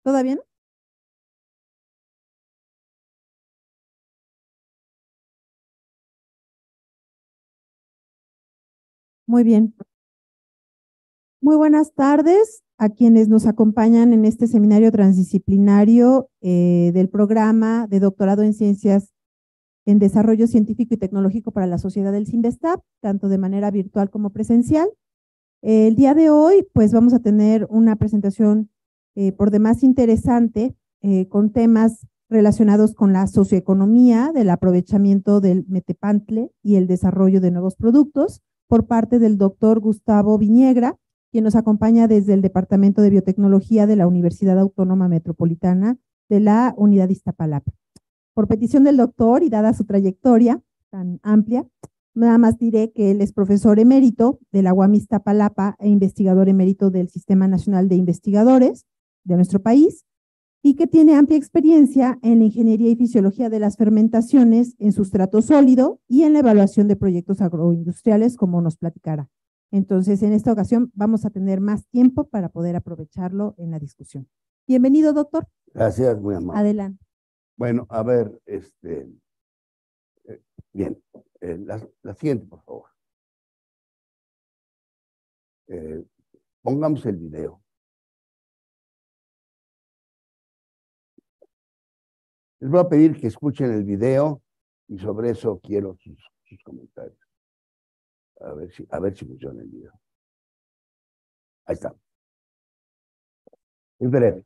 ¿Todo bien? Muy bien. Muy buenas tardes a quienes nos acompañan en este seminario transdisciplinario del programa de doctorado en Ciencias en Desarrollo Científico y Tecnológico para la Sociedad del CINVESTAP, tanto de manera virtual como presencial. El día de hoy, pues vamos a tener una presentación por demás interesante con temas relacionados con la socioeconomía, del aprovechamiento del metepantle y el desarrollo de nuevos productos por parte del doctor Gustavo Viniegra, quien nos acompaña desde el Departamento de Biotecnología de la Universidad Autónoma Metropolitana de la Unidad Iztapalapa. Por petición del doctor y dada su trayectoria tan amplia, nada más diré que él es profesor emérito de la UAM Iztapalapa e investigador emérito del Sistema Nacional de Investigadores de nuestro país y que tiene amplia experiencia en la ingeniería y fisiología de las fermentaciones en sustrato sólido y en la evaluación de proyectos agroindustriales, como nos platicará. Entonces, en esta ocasión vamos a tener más tiempo para poder aprovecharlo en la discusión. Bienvenido, doctor. Gracias, muy amable. Adelante. Bueno, a ver, bien, la siguiente, por favor. Pongamos el video. Les voy a pedir que escuchen el video y sobre eso quiero sus comentarios. A ver si funciona el video. Ahí está. Es breve.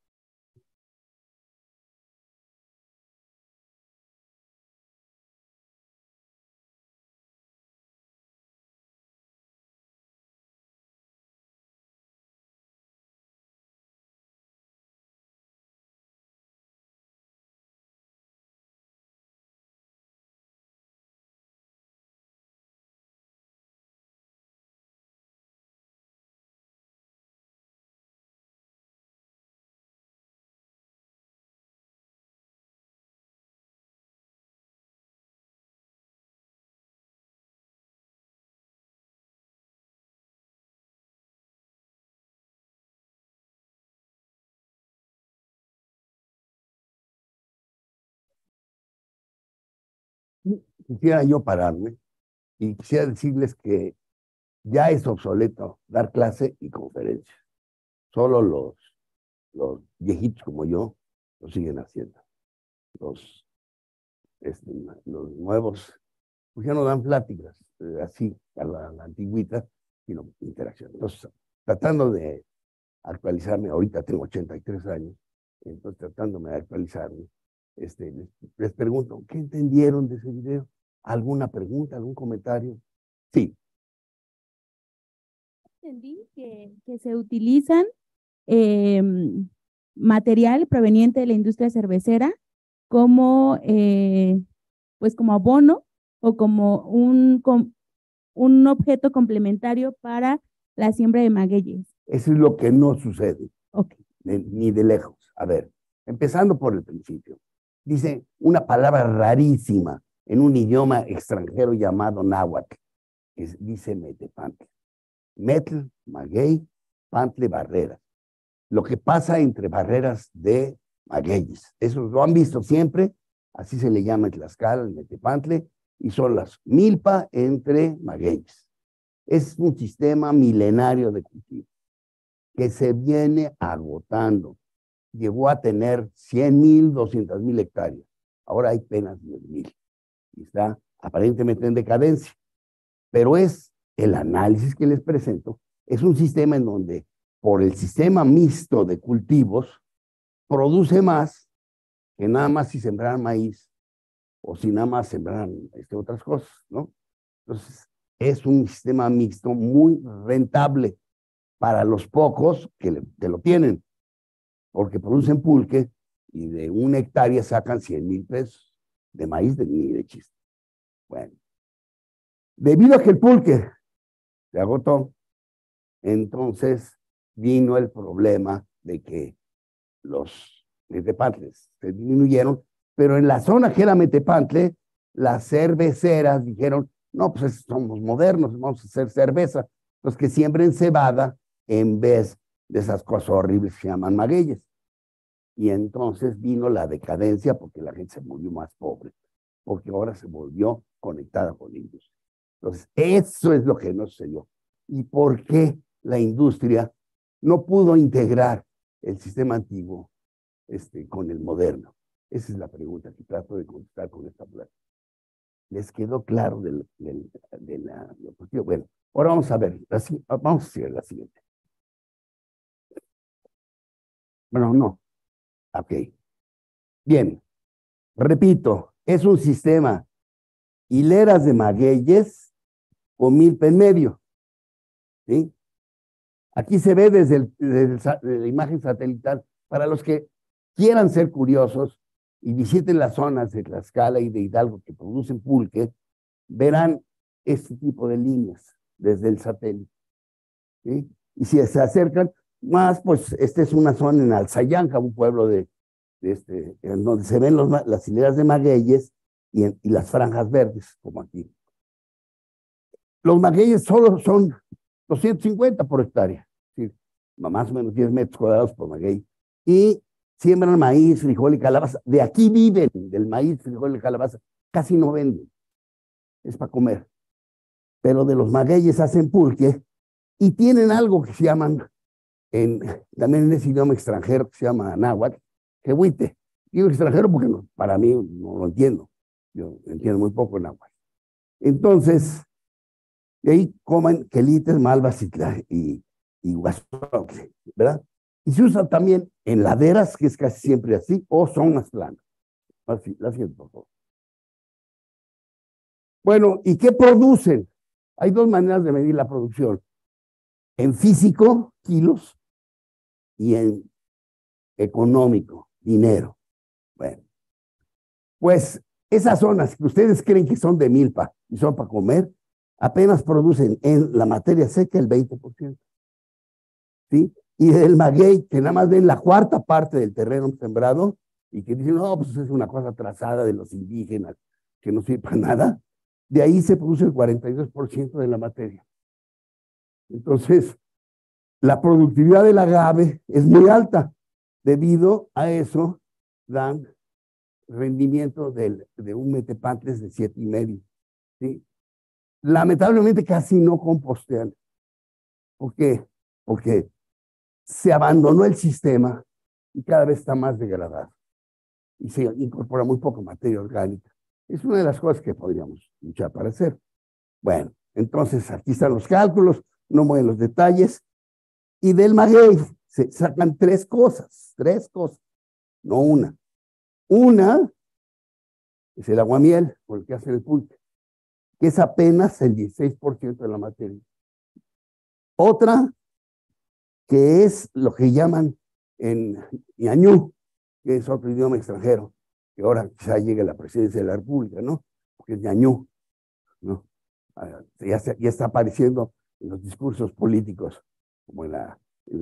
Quisiera yo pararme y quisiera decirles que ya es obsoleto dar clase y conferencias. Solo los viejitos como yo lo siguen haciendo. Los nuevos, pues ya no dan pláticas así a la antigüita, sino interacción. Entonces, tratando de actualizarme, ahorita tengo 83 años, entonces tratándome de actualizarme, les pregunto, ¿qué entendieron de ese video? ¿Alguna pregunta, algún comentario? Sí. Entendí que se utilizan material proveniente de la industria cervecera como, pues como abono o como un objeto complementario para la siembra de magueyes. Eso es lo que no sucede, Okay. ni de lejos. A ver, empezando por el principio. Dice una palabra rarísima en un idioma extranjero llamado náhuatl, que dice metepantle. Metl, maguey, pantle, barreras. Lo que pasa entre barreras de magueyes. Eso lo han visto siempre, así se le llama en Tlaxcala, el metepantle, y son las milpa entre magueyes. Es un sistema milenario de cultivo que se viene agotando. Llegó a tener 100,000, 200,000 hectáreas. Ahora hay apenas 10,000. Y está aparentemente en decadencia. Pero es el análisis que les presento, es un sistema en donde, por el sistema mixto de cultivos, produce más que nada más si sembraran maíz o si nada más sembraran otras cosas, ¿no? Entonces, es un sistema mixto muy rentable para los pocos que lo tienen, porque producen pulque y de 1 hectárea sacan 100,000 pesos de maíz ni de chiste. Bueno, debido a que el pulque se agotó, entonces vino el problema de que los metepantles se disminuyeron, pero en la zona que era metepantle, las cerveceras dijeron, no, pues somos modernos, vamos a hacer cerveza, los que siembren cebada en vez de esas cosas horribles que se llaman magueyes. Y entonces vino la decadencia porque la gente se volvió más pobre, porque ahora se volvió conectada con la industria. Entonces, eso es lo que no sucedió. ¿Y por qué la industria no pudo integrar el sistema antiguo con el moderno? Esa es la pregunta que trato de contestar con esta plática. ¿Les quedó claro de la cuestión? Bueno, ahora vamos a ver, vamos a hacer la siguiente. Bueno, no. Ok. Bien, repito, es un sistema hileras de magueyes con milpa en medio. ¿Sí? Aquí se ve desde la imagen satelital. Para los que quieran ser curiosos y visiten las zonas de Tlaxcala y de Hidalgo que producen pulque, verán este tipo de líneas desde el satélite. ¿Sí? Y si se acercan más, pues esta es una zona en Alzayanca, un pueblo en donde se ven las hileras de magueyes y las franjas verdes, como aquí. Los magueyes solo son 250 por hectárea, ¿sí? Más o menos 10 metros cuadrados por maguey. Y siembran maíz, frijol y calabaza. De aquí viven, del maíz, frijol y calabaza. Casi no venden. Es para comer. Pero de los magueyes hacen pulque y tienen algo que se llaman, también en ese idioma extranjero que se llama náhuatl, jehuite. Digo extranjero porque para mí no lo entiendo. Yo entiendo muy poco náhuatl. Entonces, de ahí comen quelites, malvas y guasotle, ¿verdad? Y se usa también en laderas, que es casi siempre así, o zonas planas. Así, la siguiente, por favor. Bueno, ¿y qué producen? Hay dos maneras de medir la producción. En físico, kilos, y en económico, dinero. Bueno, pues esas zonas que ustedes creen que son de milpa y son para comer, apenas producen en la materia seca el 20%. ¿Sí? Y del maguey, que nada más ven la cuarta parte del terreno sembrado y que dicen, no, pues es una cosa trazada de los indígenas, que no sirve para nada, de ahí se produce el 42% de la materia. Entonces, la productividad del agave es muy alta. Debido a eso, dan rendimiento de un metepantles de 7,5. ¿Sí? Lamentablemente casi no compostean. ¿Por qué? Porque se abandonó el sistema y cada vez está más degradado. Y se incorpora muy poca materia orgánica. Es una de las cosas que podríamos luchar para hacer. Bueno, entonces aquí están los cálculos, no mueven los detalles. Y del maguey se sacan tres cosas, no una. Una es el aguamiel, por el que hacen el pulque, que es apenas el 16% de la materia. Otra, que es lo que llaman en ñañú, que es otro idioma extranjero, que ahora quizá llegue a la presidencia de la República, ¿no? Porque es ñañú, ¿no? Ya está apareciendo en los discursos políticos, como en la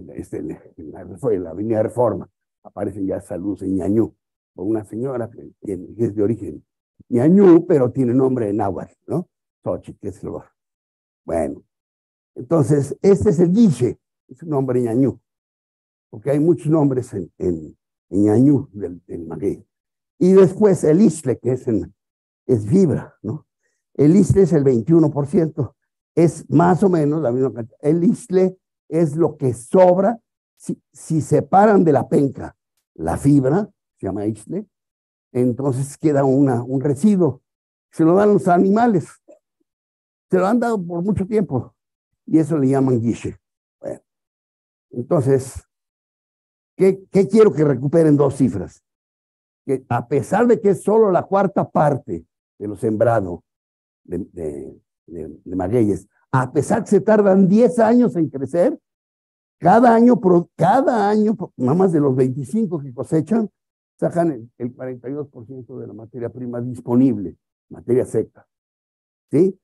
Avenida Reforma, aparecen ya saludos en ñañú, por una señora que es de origen ñañú, pero tiene nombre en náhuatl, ¿no? Xochitl, que es el lugar. Bueno, entonces, este es el guiche, es un nombre ñañú, porque hay muchos nombres en ñañú del maguey. Y después el isle, que es fibra, ¿no? El isle es el 21%, es más o menos la misma cantidad. El isle es lo que sobra, si separan de la penca la fibra, se llama isle, entonces queda un residuo. Se lo dan los animales, se lo han dado por mucho tiempo, y eso le llaman guiche. Bueno, entonces, ¿qué quiero que recuperen dos cifras? Que a pesar de que es solo la cuarta parte de lo sembrado de magueyes, a pesar que se tardan 10 años en crecer, cada año, nada más de los 25 que cosechan, sacan el 42% de la materia prima disponible, materia seca. ¿Sí?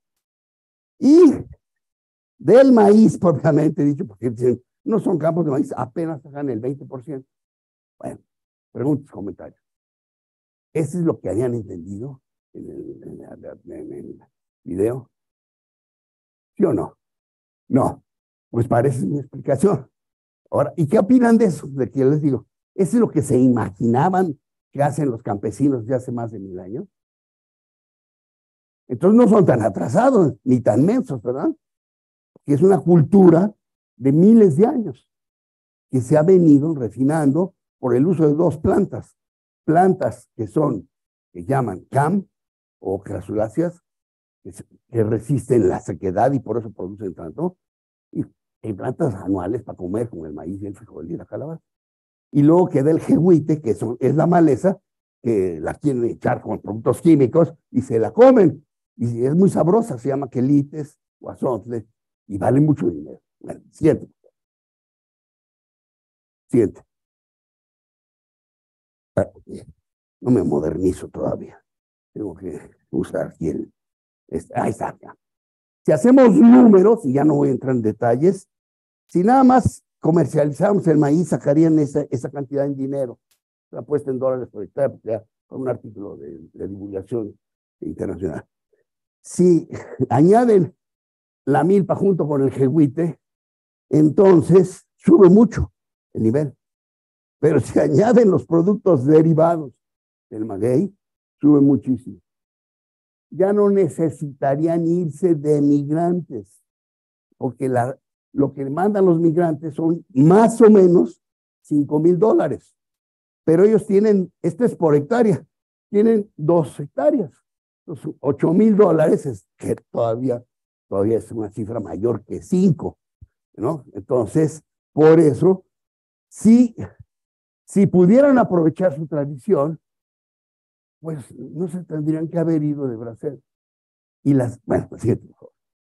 Y del maíz, propiamente dicho, porque dicen, no son campos de maíz, apenas sacan el 20%. Bueno, preguntas, comentarios. ¿Eso es lo que habían entendido en el video? ¿Sí o no? No, pues parece mi explicación. Ahora, ¿y qué opinan de eso? De que les digo, ¿Eso es lo que se imaginaban que hacen los campesinos de hace más de 1000 años? Entonces no son tan atrasados ni tan mensos, ¿verdad? Que es una cultura de miles de años que se ha venido refinando por el uso de dos plantas. Plantas que llaman CAM o crasuláceas, que resisten la sequedad y por eso producen tanto. Y hay plantas anuales para comer, como el maíz y el frijol y la calabaza. Y luego queda el jehuite, que es la maleza, que la quieren echar con productos químicos y se la comen. Y es muy sabrosa, se llama quelites o azontle, y vale mucho dinero. Bueno, siguiente. Siguiente. No me modernizo todavía. Tengo que usar aquí ahí está. Ya. Si hacemos números, y ya no voy a entrar en detalles, si nada más comercializamos el maíz, sacarían esa cantidad en dinero. La puesta en dólares por hectárea, ya con un artículo de divulgación internacional. Si añaden la milpa junto con el jehuite, entonces sube mucho el nivel. Pero si añaden los productos derivados del maguey, sube muchísimo. Ya no necesitarían irse de migrantes, porque lo que mandan los migrantes son más o menos $5,000. Pero ellos tienen, esto es por hectárea, tienen 2 hectáreas. Entonces, $8,000 es que todavía es una cifra mayor que 5, ¿no? Entonces, por eso, si pudieran aprovechar su tradición, pues no se tendrían que haber ido de Brasil. Y bueno, fíjate mejor.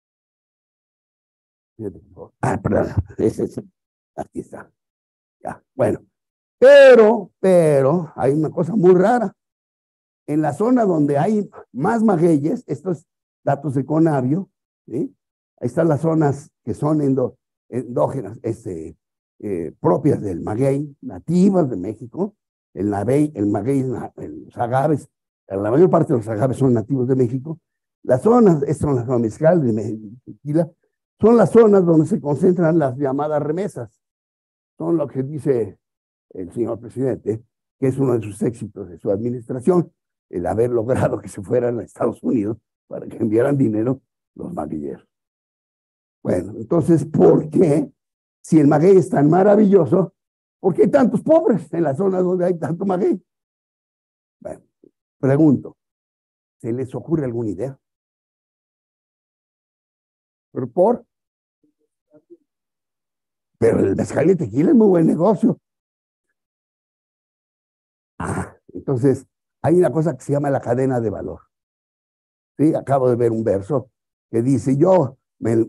Fíjate mejor. Perdón, aquí está. Ya, bueno. Pero, hay una cosa muy rara. En la zona donde hay más magueyes, estos datos de Conavio, ¿sí? Ahí están las zonas que son endógenas, propias del maguey, nativas de México. El maguey, los agaves, la mayor parte de los agaves son nativos de México. Las zonas, estas son las zonas mezcal, de son las zonas donde se concentran las llamadas remesas. Son lo que dice el señor presidente, que es uno de sus éxitos de su administración, el haber logrado que se fueran a Estados Unidos para que enviaran dinero los maguilleros. Bueno, entonces, ¿por qué, si el maguey es tan maravilloso, por qué hay tantos pobres en la zona donde hay tanto maguey? Bueno, pregunto, ¿se les ocurre alguna idea? Pero el mezcal y tequila es muy buen negocio. Entonces, hay una cosa que se llama la cadena de valor. ¿Sí? Acabo de ver un verso que dice, yo me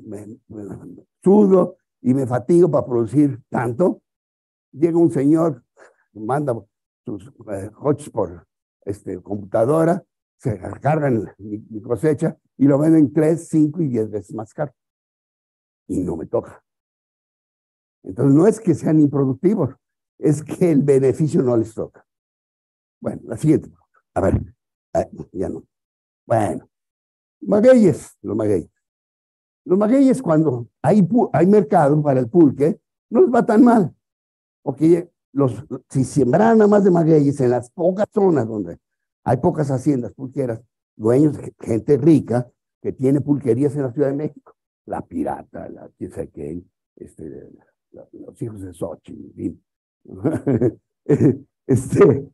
sudo y me fatigo para producir tanto. Llega un señor, manda sus coches por computadora, se cargan mi cosecha y lo venden 3, 5 y 10 veces más caro. Y no me toca. Entonces, no es que sean improductivos, es que el beneficio no les toca. Bueno, la siguiente. A ver, ya no. Bueno, magueyes, los magueyes. Los magueyes, cuando hay mercado para el pulque, no les va tan mal. Porque si sembraran nada más de magueyes en las pocas zonas donde hay pocas haciendas pulqueras, dueños, gente rica, que tiene pulquerías en la Ciudad de México, la Pirata, la Quisequén, los hijos de Xochitl, en fin.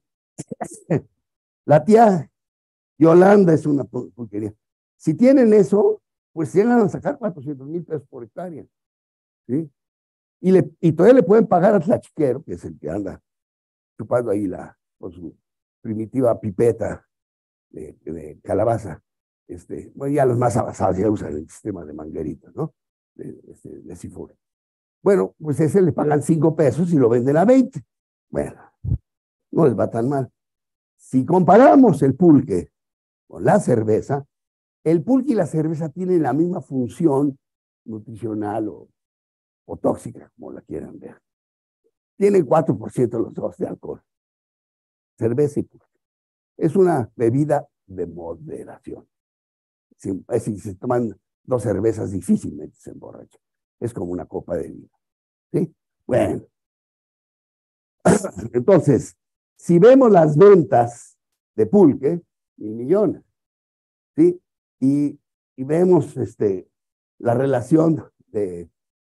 La tía Yolanda es una pulquería. Si tienen eso, pues llegan a sacar 400,000 pesos por hectárea. ¿Sí? Y todavía le pueden pagar al tlachiquero, que es el que anda chupando ahí con su primitiva pipeta de calabaza. Bueno, ya los más avanzados ya usan el sistema de manguerita, ¿no? De sifón. Bueno, pues ese le pagan 5 pesos y lo venden a 20. Bueno, no les va tan mal. Si comparamos el pulque con la cerveza, el pulque y la cerveza tienen la misma función nutricional o tóxica, como la quieran ver. Tienen 4% los dos de alcohol. Cerveza y pulque. Es una bebida de moderación. Si se toman 2 cervezas, difícilmente se emborrachan. Es como una copa de vino. ¿Sí? Bueno. Entonces, si vemos las ventas de pulque, 1,000 millones, ¿sí? Y vemos la relación de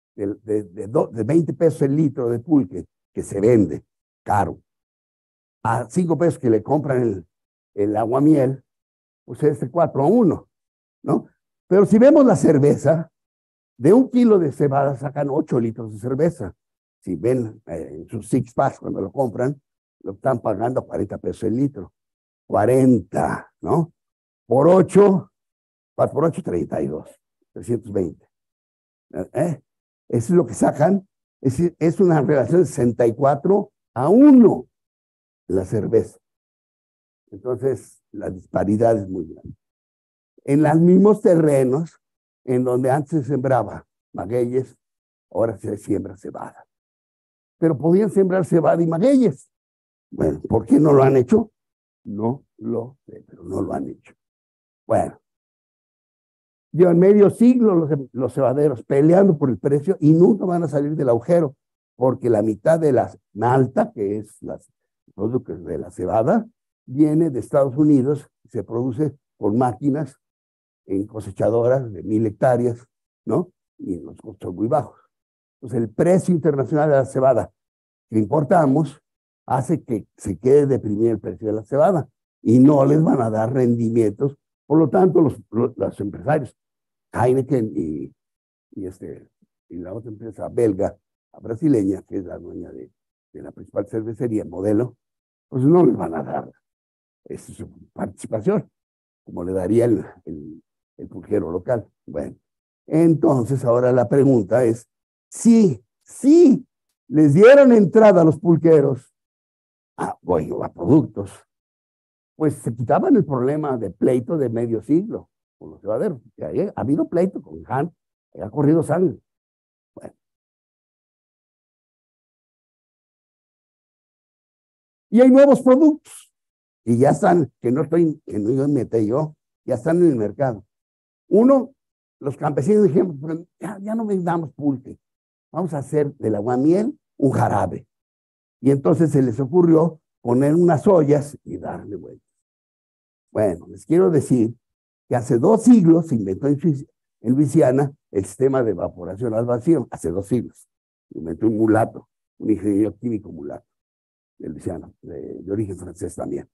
20 pesos el litro de pulque que se vende caro a 5 pesos que le compran el aguamiel, pues es 4-1, ¿no? Pero si vemos la cerveza, de 1 kilo de cebada sacan 8 litros de cerveza. Si ven en sus six packs cuando lo compran, lo están pagando a 40 pesos el litro. 40, ¿no? Por 8, 4 por 8, 32, 320. Eso es lo que sacan. Es una relación de 64-1 la cerveza. Entonces, la disparidad es muy grande. En los mismos terrenos en donde antes se sembraba magueyes, ahora se siembra cebada. Pero podían sembrar cebada y magueyes. Bueno, ¿por qué no lo han hecho? No lo sé, pero no lo han hecho. Bueno, llevan medio siglo los cebaderos peleando por el precio y nunca van a salir del agujero, porque la mitad de la malta, que es los productos de la cebada, viene de Estados Unidos, se produce por máquinas en cosechadoras de 1,000 hectáreas, ¿no? Y los costos son muy bajos. Entonces, el precio internacional de la cebada que importamos hace que se quede deprimido el precio de la cebada y no les van a dar rendimientos. Por lo tanto, los empresarios, Heineken y la otra empresa belga, la brasileña, que es la dueña de la principal cervecería, Modelo, pues no les van a dar su participación, como le daría el pulquero local. Bueno, entonces ahora la pregunta es, si les dieron entrada a los pulqueros a productos, pues se quitaban el problema de pleito de medio siglo con los cebaderos. Ha habido pleito con Han, ha corrido sangre. Bueno. Y hay nuevos productos, y ya están, que no inventé yo, ya están en el mercado. Uno, los campesinos dijeron, ya no vendamos pulque, vamos a hacer del aguamiel un jarabe. Y entonces se les ocurrió poner unas ollas y darle vueltas. Bueno, les quiero decir que hace 2 siglos se inventó en Luisiana el sistema de evaporación al vacío, hace 2 siglos. Lo inventó un mulato, un ingeniero químico mulato de Luisiana, de origen francés también.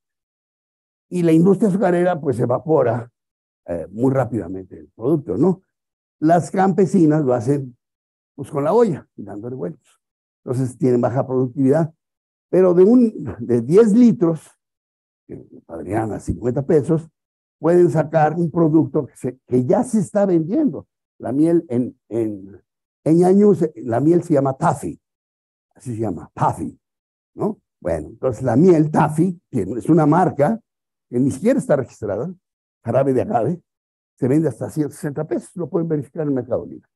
Y la industria azucarera pues evapora muy rápidamente el producto, ¿no? Las campesinas lo hacen pues con la olla, dándole vueltas. Entonces tienen baja productividad, pero de 10 litros, que valdrían a 50 pesos, pueden sacar un producto que ya se está vendiendo. La miel en Ñañú, la miel se llama Taffy, así se llama, Taffy, ¿no? Bueno, entonces la miel Taffy, que es una marca que ni siquiera está registrada, jarabe de agave, se vende hasta 160 pesos, lo pueden verificar en el Mercado Libre.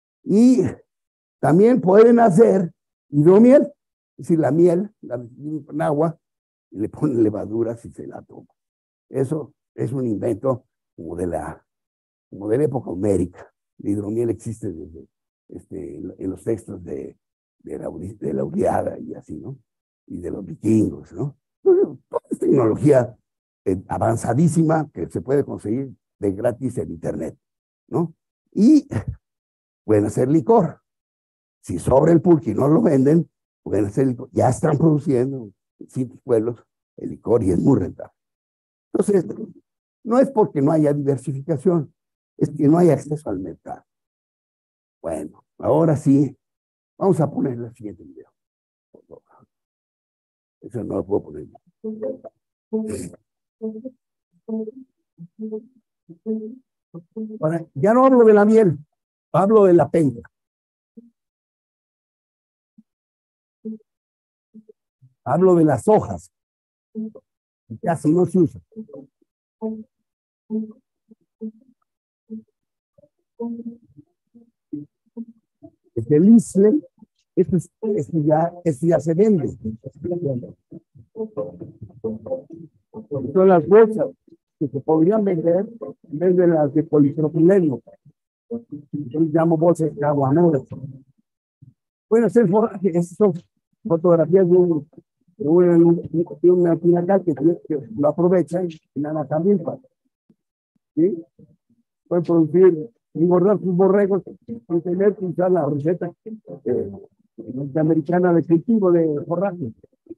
Y también pueden hacer hidromiel, es decir, la miel, con agua, y le ponen levaduras y se la toma. Eso es un invento como de la época homérica. La hidromiel existe desde en los textos de la Iliada y así, ¿no? Y de los vikingos, ¿no? Entonces, toda es tecnología avanzadísima que se puede conseguir de gratis en internet, ¿no? Y pueden hacer licor. Si sobra el pulque y no lo venden, pueden hacer licor. Ya están produciendo en ciertos pueblos el licor y es muy rentable. Entonces, no es porque no haya diversificación, es que no hay acceso al mercado. Bueno, ahora sí, vamos a poner el siguiente video. Eso no lo puedo poner. Ahora, ya no hablo de la miel, hablo de la penca. Hablo de las hojas. Casi no se usa. El isle, esto ya se vende. Son las bolsas que se podrían vender en vez de las de polipropileno. Yo llamo bolsas de agua, ¿no? Pueden hacer forraje, esas son fotografías de una tinacal que lo aprovecha y nada también. ¿Sí? Pueden producir, engordar sus borregos sin tener que usar la receta norteamericana de cultivo de forraje.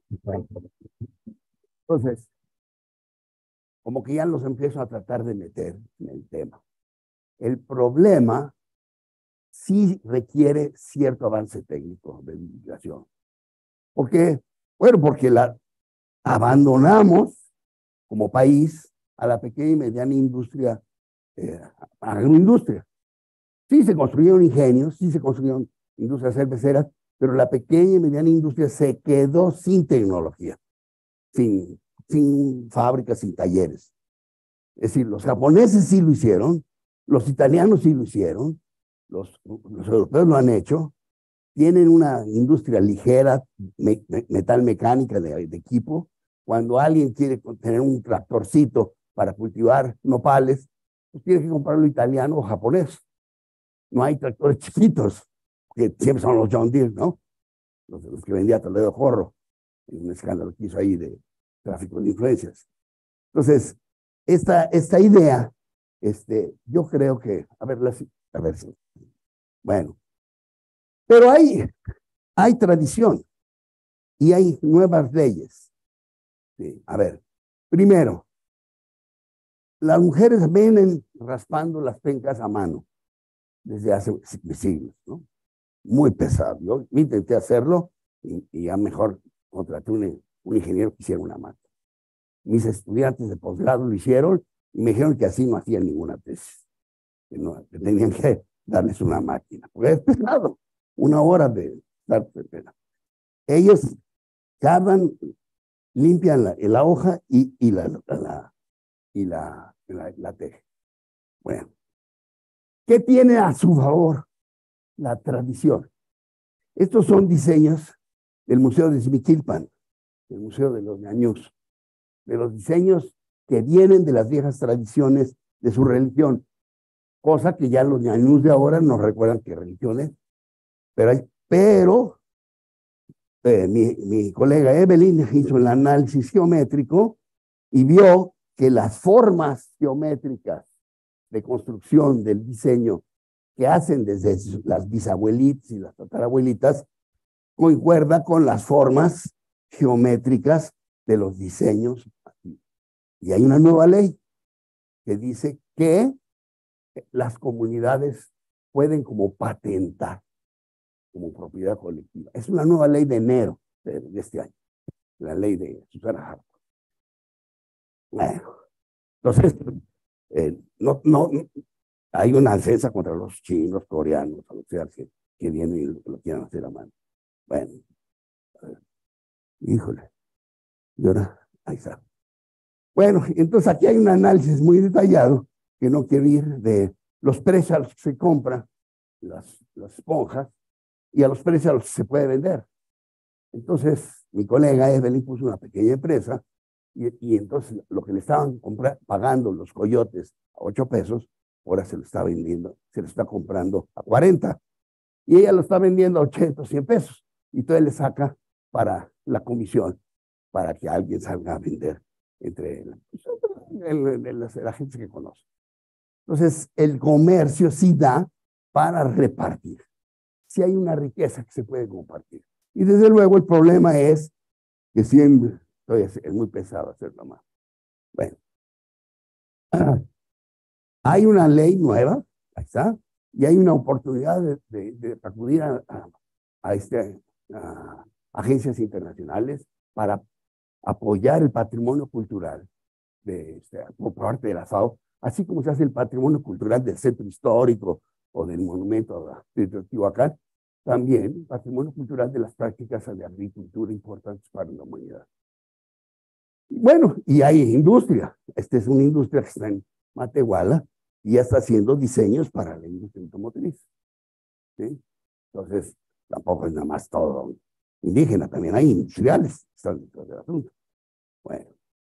Entonces, como que ya los empiezo a tratar de meter en el tema. El problema sí requiere cierto avance técnico de investigación. ¿Por qué? Bueno, porque abandonamos como país a la pequeña y mediana industria, agroindustria. Sí se construyeron ingenios, sí se construyeron industrias cerveceras, pero la pequeña y mediana industria se quedó sin tecnología, sin fábricas, sin talleres. Es decir, los japoneses sí lo hicieron, los italianos sí lo hicieron, los europeos lo han hecho, tienen una industria ligera, metal mecánica de equipo. Cuando alguien quiere tener un tractorcito para cultivar nopales, pues tiene que comprarlo italiano o japonés. No hay tractores chiquitos, que siempre son los John Deere, ¿no? Los que vendía Toledo Jorro, en un escándalo que hizo ahí de tráfico de influencias. Entonces, esta idea, yo creo que, a ver si, bueno, pero hay tradición y hay nuevas leyes. Sí, a ver, primero, las mujeres vienen raspando las pencas a mano desde hace siglos, ¿no? Muy pesado. Yo intenté hacerlo y ya mejor contraté un ingeniero que hiciera una máquina. Mis estudiantes de posgrado lo hicieron y me dijeron que así no hacían ninguna tesis, que tenían que darles una máquina, porque es pesado, 1 hora de estar. Ellos cargan, limpian la hoja y la tejen. Bueno, ¿qué tiene a su favor la tradición? Estos son diseños del Museo de Xmiquilpan, del Museo de los Ñañús, de los diseños que vienen de las viejas tradiciones de su religión, cosa que ya los Ñañús de ahora no recuerdan qué religión es, pero mi colega Evelyn hizo el análisis geométrico y vio que las formas geométricas de construcción del diseño que hacen desde las bisabuelitas y las tatarabuelitas concuerda con las formas geométricas de los diseños. Y hay una nueva ley que dice que las comunidades pueden como patentar como propiedad colectiva. Es una nueva ley de enero de este año, la ley de Susana Hartwell. Bueno, entonces, no, hay una defensa contra los chinos, coreanos, o sea, que vienen y lo quieran hacer a mano. Bueno, híjole, y ahora, ahí está. Bueno, entonces aquí hay un análisis muy detallado, que no quiero ir, de los precios a los que se compran las esponjas y a los precios a los que se puede vender. Entonces, mi colega Evelyn puso una pequeña empresa y entonces lo que le estaban pagando los coyotes a 8 pesos, ahora se lo está vendiendo, se lo está comprando a 40. Y ella lo está vendiendo a 80, 100 pesos. Y entonces le saca para la comisión, para que alguien salga a vender entre la gente que conoce. Entonces, el comercio sí da para repartir. Sí hay una riqueza que se puede compartir. Y desde luego el problema es que siempre es muy pesado hacerlo más. Bueno, hay una ley nueva, ahí está, y hay una oportunidad de acudir a agencias internacionales para apoyar el patrimonio cultural por parte de la FAO, así como se hace el patrimonio cultural del centro histórico o del monumento de Teotihuacán, también el patrimonio cultural de las prácticas de agricultura importantes para la humanidad. Bueno, y hay industria. Esta es una industria que está en Matehuala y ya está haciendo diseños para la industria automotriz. ¿Sí? Entonces, tampoco es nada más todo indígena, también hay industriales que están dentro del asunto. Bueno.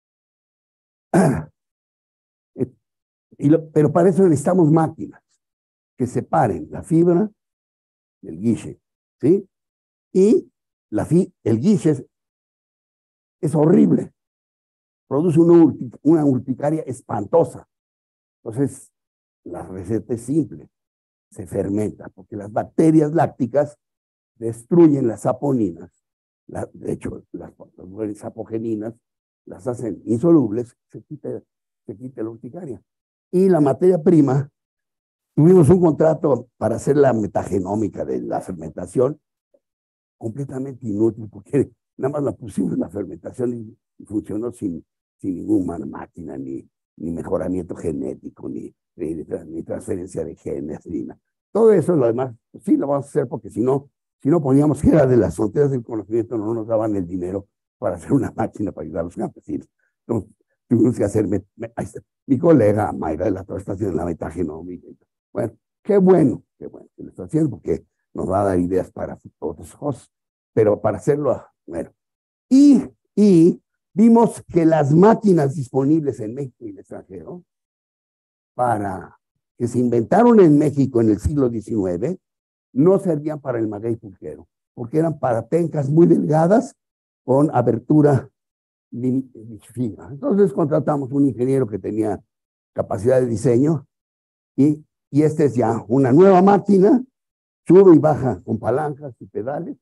Pero para eso necesitamos máquinas que separen la fibra del guiche, ¿sí? Y el guiche es horrible, produce una urticaria espantosa. Entonces, la receta es simple, se fermenta, porque las bacterias lácticas destruyen las saponinas. De hecho, las sapogeninas las hacen insolubles, se quita la urticaria. Y la materia prima, tuvimos un contrato para hacer la metagenómica de la fermentación, completamente inútil, porque nada más la pusimos en la fermentación y funcionó sin ninguna máquina, ni mejoramiento genético, ni transferencia de genes, ni nada. Todo eso, lo demás, pues sí lo vamos a hacer, porque si no poníamos que era de las fronteras del conocimiento, no nos daban el dinero para hacer una máquina para ayudar a los campesinos. Entonces, tuvimos que hacer, ahí está, mi colega Mayra de la Torre está haciendo la metagenómica. Bueno, qué bueno que lo está haciendo, porque nos va a dar ideas para otras cosas, pero para hacerlo, bueno. Y vimos que las máquinas disponibles en México y en el extranjero, que se inventaron en México en el siglo XIX, no servían para el maguey pulquero, porque eran para pencas muy delgadas con abertura fina. Entonces contratamos un ingeniero que tenía capacidad de diseño y esta es ya una nueva máquina, sube y baja con palancas y pedales,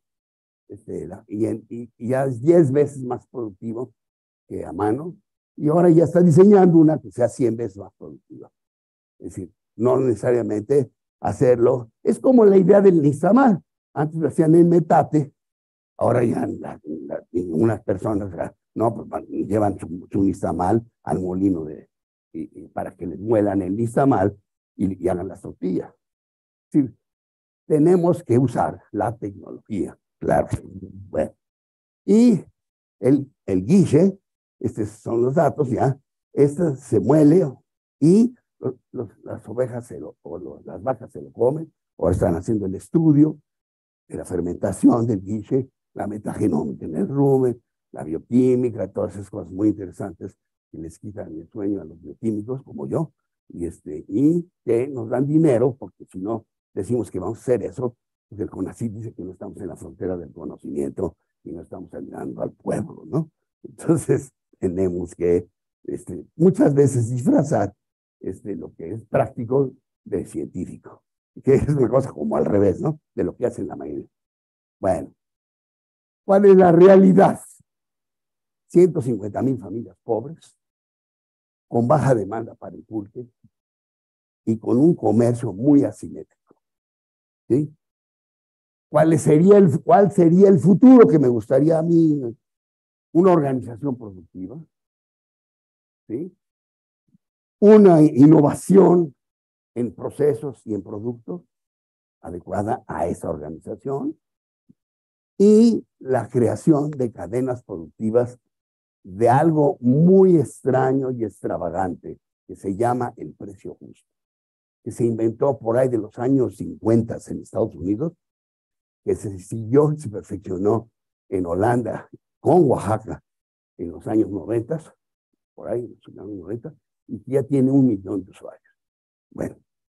y ya es 10 veces más productivo que a mano, y ahora ya está diseñando una que sea 100 veces más productiva. Es decir, no necesariamente hacerlo. Es como la idea del nixtamal. Antes lo hacían en metate, ahora ya unas personas no, pues llevan su nixtamal al molino para que les muelan el nixtamal y hagan las tortillas. Sí, tenemos que usar la tecnología, claro. Bueno, y el guiche, estos son los datos ya, este se muele y las ovejas las vacas se lo comen, o están haciendo el estudio de la fermentación del guiche, la metagenómica en el rumen, la bioquímica, todas esas cosas muy interesantes que les quitan el sueño a los bioquímicos como yo, y que nos dan dinero, porque si no decimos que vamos a hacer eso, pues el CONACYT dice que no estamos en la frontera del conocimiento y no estamos ayudando al pueblo, ¿no? Entonces tenemos que muchas veces disfrazar lo que es práctico de científico, que es una cosa como al revés, ¿no? De lo que hacen la mayoría. Bueno, ¿cuál es la realidad? 150,000 familias pobres, con baja demanda para el pulque y con un comercio muy asimétrico. ¿Sí? ¿Cuál sería el futuro que me gustaría a mí? Una organización productiva, ¿sí? Una innovación en procesos y en productos adecuada a esa organización y la creación de cadenas productivas de algo muy extraño y extravagante que se llama el precio justo, que se inventó por ahí de los años 50 en Estados Unidos, que se siguió y se perfeccionó en Holanda con Oaxaca en los años 90, por ahí en los años 90, y que ya tiene 1 millón de usuarios. Bueno.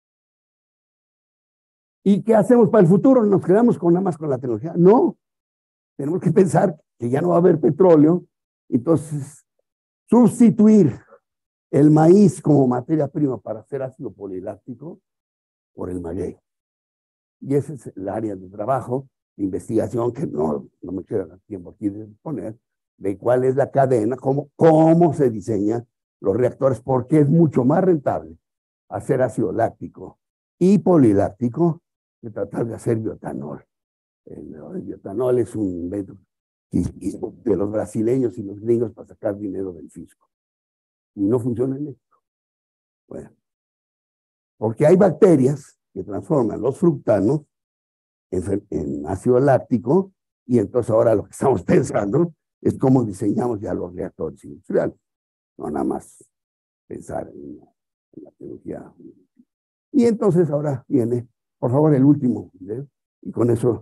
¿Y qué hacemos para el futuro? ¿Nos quedamos nada más con la tecnología? No. Tenemos que pensar que ya no va a haber petróleo, entonces sustituir el maíz como materia prima para hacer ácido poliláctico por el maguey. Y ese es el área de trabajo, de investigación, que no me queda tiempo aquí de poner, de cuál es la cadena, cómo se diseñan los reactores, porque es mucho más rentable hacer ácido láctico y poliláctico que tratar de hacer bioetanol. El bioetanol es un invento de los brasileños y los gringos para sacar dinero del fisco. Y no funciona en México. Bueno, porque hay bacterias que transforman los fructanos en ácido láctico, y entonces ahora lo que estamos pensando es cómo diseñamos ya los reactores industriales. No nada más pensar en la tecnología. Y entonces ahora viene, por favor, el último video, y con eso.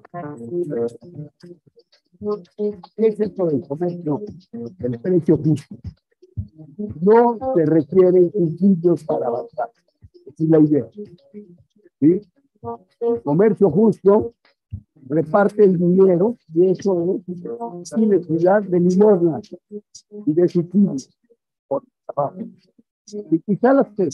¿Qué es esto del comercio? El precio justo. No se requieren subsidios para avanzar. Esa es la idea. ¿Sí? Comercio justo reparte el dinero y eso es sin necesidad de limosna y de subsidios por trabajo. Y quizá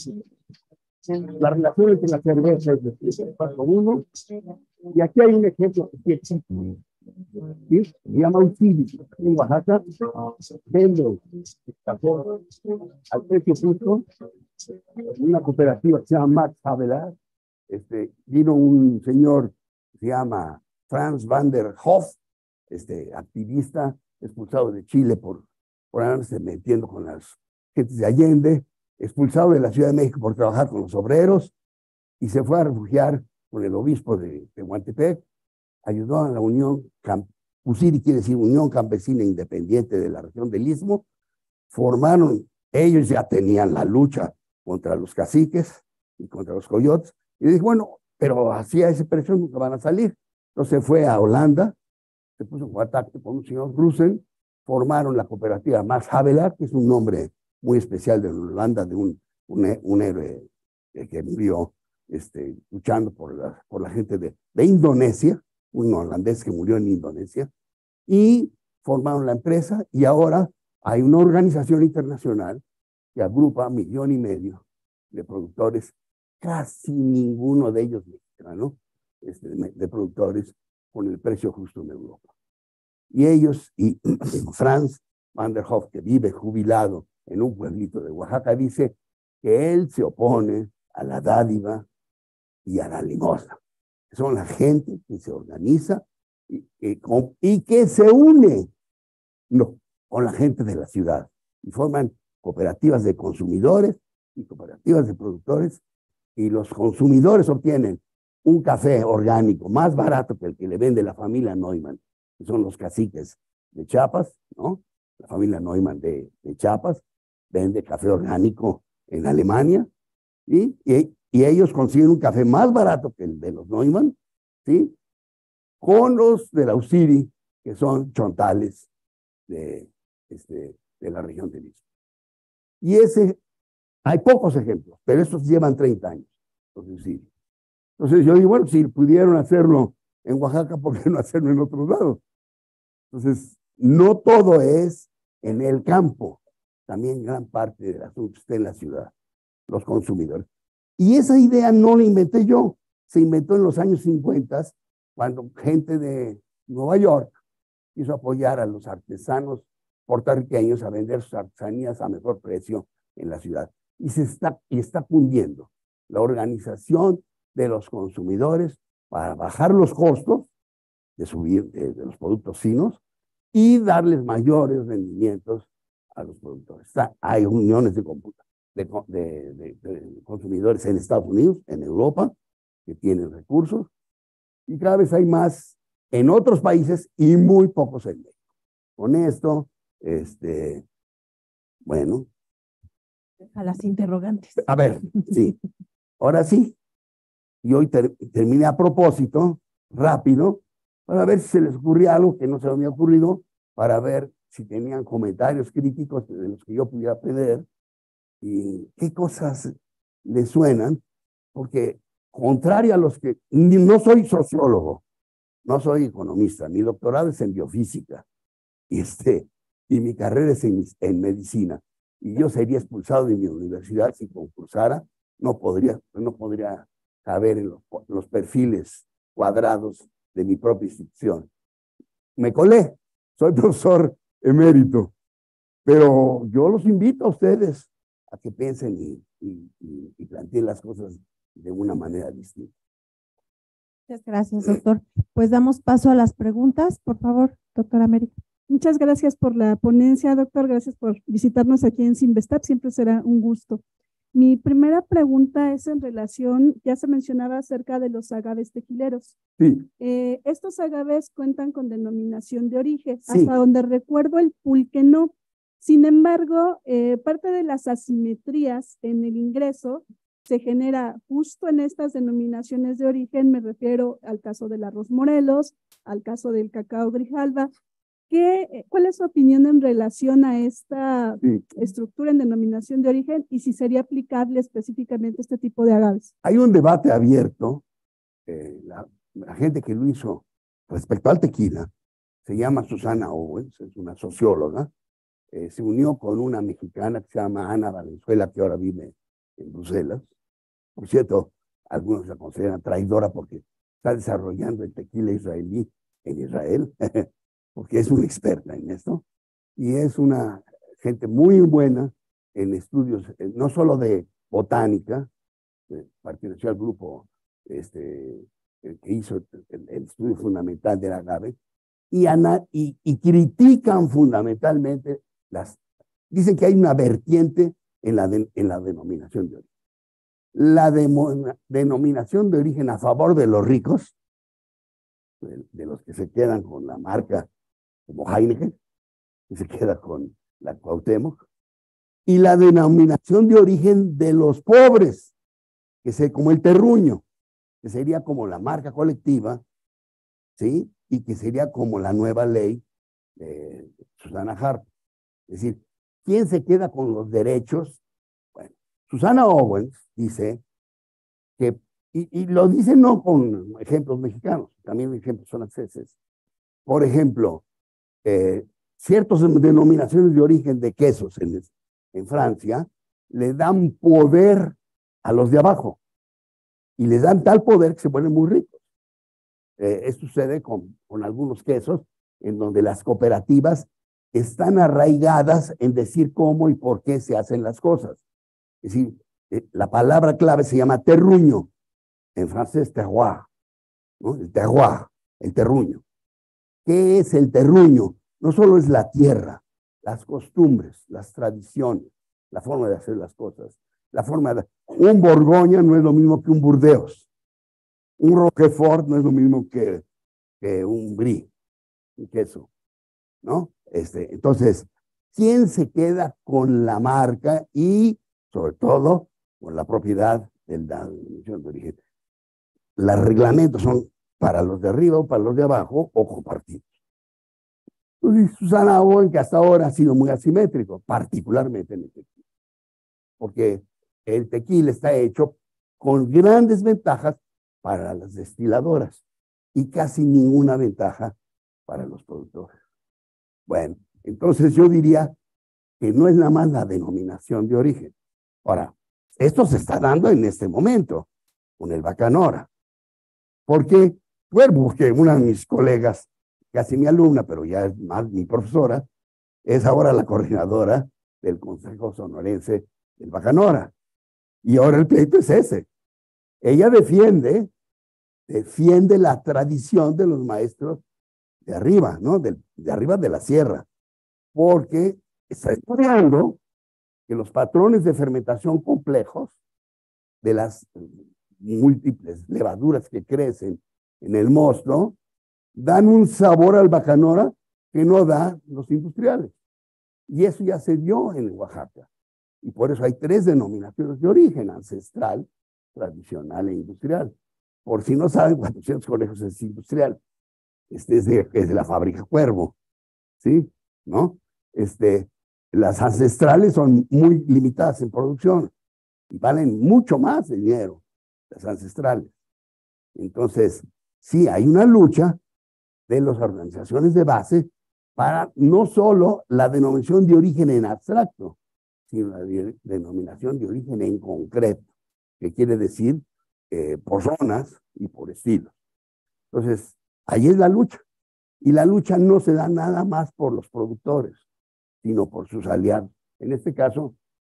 la relación entre la cerveza y el 4-1, y aquí hay un ejemplo que sí existe, ¿sí? Se llama un cívico en Oaxaca, vende el café al precio justo, en una cooperativa que se llama Max Havelaar. Vino un señor que se llama Franz van der Hoff, activista expulsado de Chile por andarse metiendo con las gentes de Allende, expulsado de la Ciudad de México por trabajar con los obreros, y se fue a refugiar con el obispo de Tehuantepec, ayudó a la Unión USIRI, quiere decir Unión Campesina Independiente de la región del Istmo, formaron, ellos ya tenían la lucha contra los caciques y contra los coyotes, y dije, bueno, pero así a ese precio nunca van a salir. Entonces fue a Holanda, se puso en contacto con un señor Rusen, formaron la cooperativa Max Havelaar, que es un nombre muy especial de Holanda, de un héroe que murió luchando por la gente de Indonesia, un holandés que murió en Indonesia, y formaron la empresa, y ahora hay una organización internacional que agrupa 1,5 millones de productores, casi ninguno de ellos mexicano, de productores con el precio justo en Europa. Y ellos, y Franz van der Hoff, que vive jubilado en un pueblito de Oaxaca, dice que él se opone a la dádiva y a la limosna. Son la gente que se organiza y que se une con la gente de la ciudad y forman cooperativas de consumidores y cooperativas de productores, y los consumidores obtienen un café orgánico más barato que el que le vende la familia Neumann, que son los caciques de Chiapas, ¿no? La familia Neumann de Chiapas vende café orgánico en Alemania, y ellos consiguen un café más barato que el de los Neumann, ¿sí? Con los de la USIRI, que son chontales de la región del Istmo. Y hay pocos ejemplos, pero estos llevan 30 años, los de USIRI. Entonces yo digo, bueno, si pudieron hacerlo en Oaxaca, ¿por qué no hacerlo en otros lados? Entonces, no todo es en el campo, también gran parte del asunto está en la ciudad, los consumidores. Y esa idea no la inventé yo, se inventó en los años 50, cuando gente de Nueva York quiso apoyar a los artesanos puertorriqueños a vender sus artesanías a mejor precio en la ciudad. Y está cundiendo la organización de los consumidores para bajar los costos de los productos finos y darles mayores rendimientos a los productores. Hay uniones de consumidores en Estados Unidos, en Europa, que tienen recursos, y cada vez hay más en otros países y muy pocos en México. Con esto, bueno. A las interrogantes. A ver, sí. Ahora sí. Y hoy terminé a propósito, rápido, para ver si se les ocurría algo que no se me había ocurrido, para ver si tenían comentarios críticos de los que yo pudiera aprender y qué cosas les suenan, porque contrario a los que, no soy sociólogo, no soy economista, mi doctorado es en biofísica, y mi carrera es en medicina, y yo sería expulsado de mi universidad si concursara, no podría caber en los perfiles cuadrados de mi propia institución. Me colé, soy profesor emérito, pero yo los invito a ustedes a que piensen y planteen las cosas de una manera distinta. Muchas gracias, doctor. Pues damos paso a las preguntas, por favor, doctora América. Muchas gracias por la ponencia, doctor. Gracias por visitarnos aquí en Sinvestap. Siempre será un gusto. Mi primera pregunta es en relación, ya se mencionaba acerca de los agaves tequileros. Sí. Estos agaves cuentan con denominación de origen. Sí. Hasta donde recuerdo el pulque no. Sin embargo, parte de las asimetrías en el ingreso se genera justo en estas denominaciones de origen. Me refiero al caso del arroz Morelos, al caso del cacao Grijalba. ¿Cuál es su opinión en relación a esta estructura en denominación de origen y si sería aplicable específicamente este tipo de agaves? Hay un debate abierto, la gente que lo hizo respecto al tequila, se llama Susana Owens, es una socióloga, se unió con una mexicana que se llama Ana Valenzuela, que ahora vive en Bruselas. Por cierto, algunos la consideran traidora porque está desarrollando el tequila israelí en Israel, porque es una experta en esto, y es una gente muy buena en estudios, no solo de botánica, perteneció al grupo que hizo el estudio fundamental del agave, y critican fundamentalmente dicen que hay una vertiente en la denominación de origen. La denominación de origen a favor de los ricos, de los que se quedan con la marca como Heineken, que se queda con la Cuauhtémoc, y la denominación de origen de los pobres, que es como el terruño, que sería como la marca colectiva, ¿sí? Y que sería como la nueva ley de Susana Harp. Es decir, ¿quién se queda con los derechos? Bueno, Susana Owens dice que, y lo dice no con ejemplos mexicanos, también ejemplos franceses. Por ejemplo, ciertas denominaciones de origen de quesos en Francia le dan poder a los de abajo y les dan tal poder que se vuelven muy ricos. Esto sucede con algunos quesos en donde las cooperativas están arraigadas en decir cómo y por qué se hacen las cosas. Es decir, la palabra clave se llama terruño, en francés terroir, ¿no? El terroir, el terruño. ¿Qué es el terruño? No solo es la tierra, las costumbres, las tradiciones, la forma de hacer las cosas. Un Borgoña no es lo mismo que un Burdeos. Un Roquefort no es lo mismo que un Brie, un queso, ¿no? Entonces, ¿quién se queda con la marca y, sobre todo, con la propiedad de la denominación de origen? Los reglamentos son para los de arriba o para los de abajo o compartidos. Entonces, Susana Owen, que hasta ahora ha sido muy asimétrico, particularmente en el tequila, porque el tequila está hecho con grandes ventajas para las destiladoras y casi ninguna ventaja para los productores. Bueno, entonces yo diría que no es nada más la denominación de origen. Ahora, esto se está dando en este momento con el Bacanora. ¿Por qué? Bueno, porque una de mis colegas, casi mi alumna, pero ya es más mi profesora, es ahora la coordinadora del Consejo Sonorense del Bacanora. Y ahora el pleito es ese. Ella defiende la tradición de los maestros de arriba, ¿no? De arriba de la sierra, porque está estudiando que los patrones de fermentación complejos de las múltiples levaduras que crecen en el mosto dan un sabor al Bacanora que no da los industriales. Y eso ya se dio en Oaxaca. Y por eso hay 3 denominaciones de origen: ancestral, tradicional e industrial. Por si no saben, 400 Conejos es industrial. Es de la fábrica Cuervo, ¿sí? ¿No? Las ancestrales son muy limitadas en producción y valen mucho más dinero, las ancestrales. Entonces, sí, hay una lucha de las organizaciones de base para no solo la denominación de origen en abstracto, sino la denominación de origen en concreto, que quiere decir por zonas y por estilos. Entonces, ahí es la lucha. Y la lucha no se da nada más por los productores, sino por sus aliados. En este caso,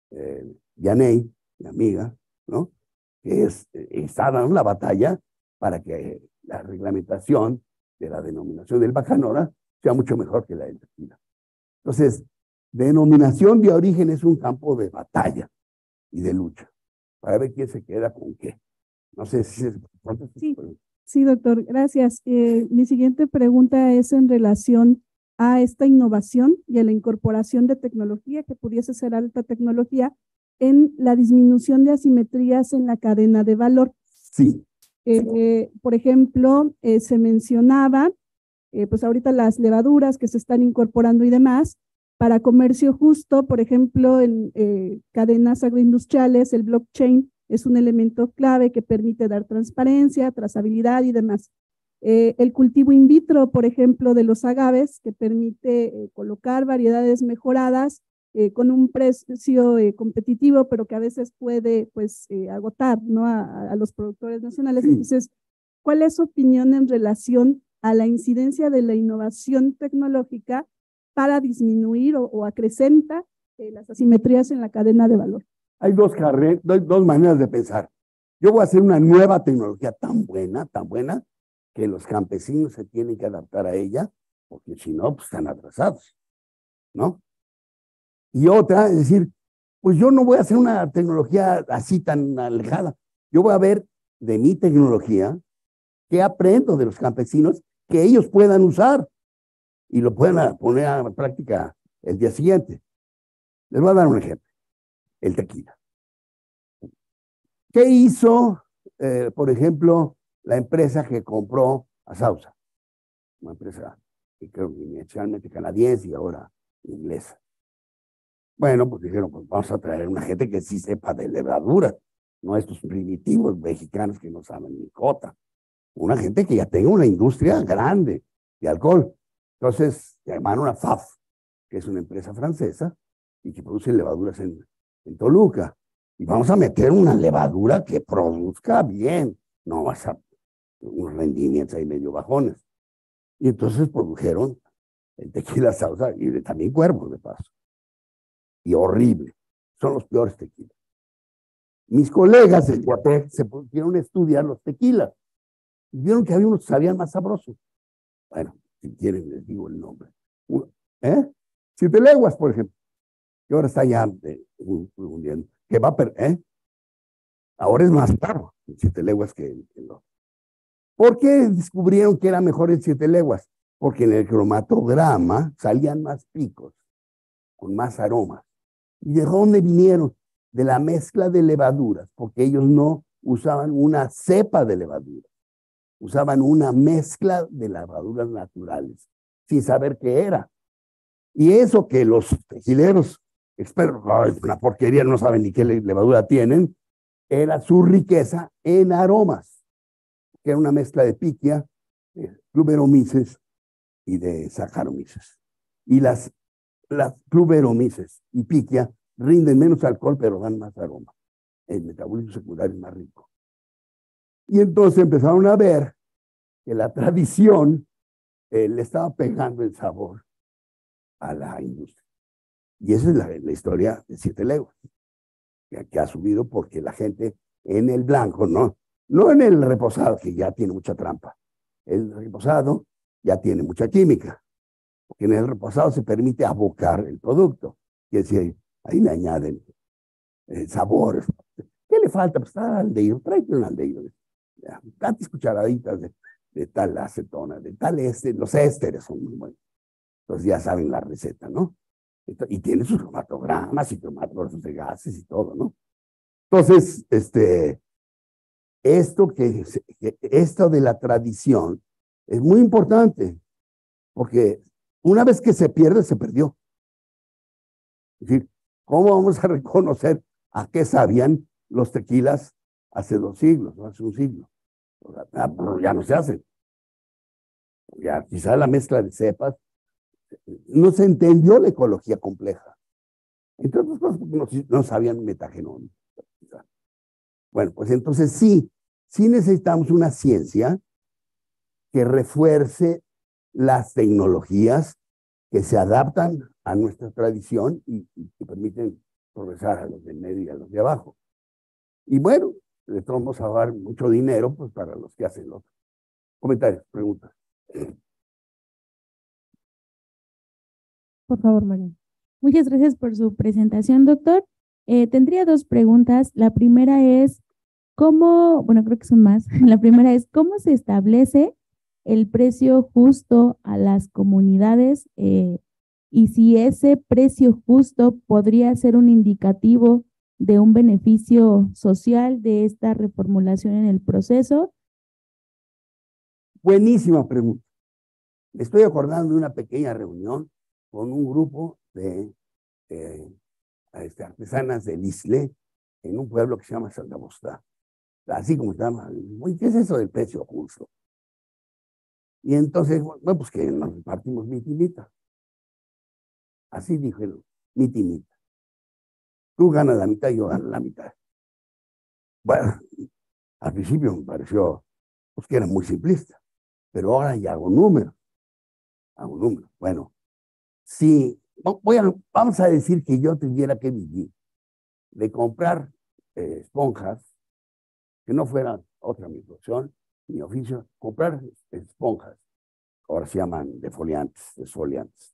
Yaney, mi amiga, ¿no? Que está dando la batalla para que la reglamentación de la denominación del Bacanora sea mucho mejor que la del tequila. Entonces, denominación de origen es un campo de batalla y de lucha, para ver quién se queda con qué. No sé si es... Sí, doctor, gracias. Mi siguiente pregunta es en relación a esta innovación y a la incorporación de tecnología, que pudiese ser alta tecnología, en la disminución de asimetrías en la cadena de valor. Sí. Por ejemplo, se mencionaba, pues ahorita las levaduras que se están incorporando y demás, para comercio justo, por ejemplo, en cadenas agroindustriales, el blockchain es un elemento clave que permite dar transparencia, trazabilidad y demás. El cultivo in vitro, por ejemplo, de los agaves, que permite colocar variedades mejoradas con un precio competitivo, pero que a veces puede pues, agotar, ¿no? a los productores nacionales. Sí. Entonces, ¿cuál es su opinión en relación a la incidencia de la innovación tecnológica para disminuir o acrecenta las asimetrías en la cadena de valor? Hay dos maneras de pensar. Yo voy a hacer una nueva tecnología tan buena, que los campesinos se tienen que adaptar a ella, porque si no, pues están atrasados, ¿no? Y otra, es decir, pues yo no voy a hacer una tecnología así tan alejada. Yo voy a ver de mi tecnología qué aprendo de los campesinos que ellos puedan usar y lo puedan poner a práctica el día siguiente. Les voy a dar un ejemplo, el tequila. ¿Qué hizo, por ejemplo, la empresa que compró a Sauza? Una empresa que creo que inicialmente canadiense y ahora inglesa. Bueno, pues dijeron, pues vamos a traer una gente que sí sepa de levadura, no estos primitivos mexicanos que no saben ni cota. Una gente que ya tenga una industria grande de alcohol. Entonces, llamaron a FAF, que es una empresa francesa y que produce levaduras en Toluca. Y vamos a meter una levadura que produzca bien, no vas a unos rendimientos ahí medio bajones. Y entonces produjeron el tequila Sauza y también Cuervos, de paso. Y horrible. Son los peores tequilas. Mis colegas en Coatec se pusieron a estudiar los tequilas y vieron que había unos que sabían más sabrosos. Bueno, si quieren les digo el nombre. Siete Leguas, por ejemplo, que ahora está ya hundiendo. Que va ahora es más caro el Siete Leguas que el otro. ¿Por qué descubrieron que era mejor el Siete Leguas? Porque en el cromatograma salían más picos, con más aromas. ¿Y de dónde vinieron? De la mezcla de levaduras, porque ellos no usaban una cepa de levadura, usaban una mezcla de levaduras naturales, sin saber qué era. Y eso que los tequileros expertos, una porquería, no saben ni qué levadura tienen, era su riqueza en aromas, que era una mezcla de piquia, de Clubberomyces y de Saccharomyces. Y las Clubberomyces y piquia rinden menos alcohol, pero dan más aroma. El metabolismo secundario es más rico. Y entonces empezaron a ver que la tradición le estaba pegando el sabor a la industria. Y esa es la historia de Siete Leguas, que ha subido porque la gente en el blanco, no en el reposado, que ya tiene mucha trampa. El reposado ya tiene mucha química, porque en el reposado se permite abocar el producto. Y es decir, ahí le añaden sabores. ¿Qué le falta? Pues está aldehído, tráete un aldehído. Tantas cucharaditas de tal acetona, de tal los ésteres son muy buenos. Entonces ya saben la receta, ¿no? Y tiene sus cromatogramas y cromatografos de gases y todo, ¿no? Entonces, esto de la tradición es muy importante, porque una vez que se pierde, se perdió. Es decir, ¿cómo vamos a reconocer a qué sabían los tequilas hace 2 siglos, o hace un siglo? Ya no se hacen. Ya quizá la mezcla de cepas, no se entendió la ecología compleja. Entre otras cosas, porque no sabían metagenoma. Bueno, pues entonces sí necesitamos una ciencia que refuerce las tecnologías que se adaptan a nuestra tradición y que permiten progresar a los del medio y a los de abajo. Y bueno, le vamos a dar mucho dinero pues, para los que hacen los comentarios, preguntas. Por favor, María. Muchas gracias por su presentación, doctor. Tendría 2 preguntas. La primera es, bueno, creo que son más. La primera es, ¿cómo se establece el precio justo a las comunidades? Y si ese precio justo podría ser un indicativo de un beneficio social de esta reformulación en el proceso. Buenísima pregunta. Me estoy acordando de una pequeña reunión con un grupo de artesanas del Isle en un pueblo que se llama Santa Bostá. Así como se llama. ¿Qué es eso del precio justo? Y entonces, bueno, pues que nos repartimos mitimita. Así dijeron, mitimita. Tú ganas la mitad, yo gano la mitad. Bueno, al principio me pareció pues, que era muy simplista, pero ahora ya hago números. Hago números. Bueno, si vamos a decir que yo tuviera que vivir de comprar esponjas, que no fuera otra mi profesión, mi oficio, comprar esponjas, ahora se llaman defoliantes, desfoliantes,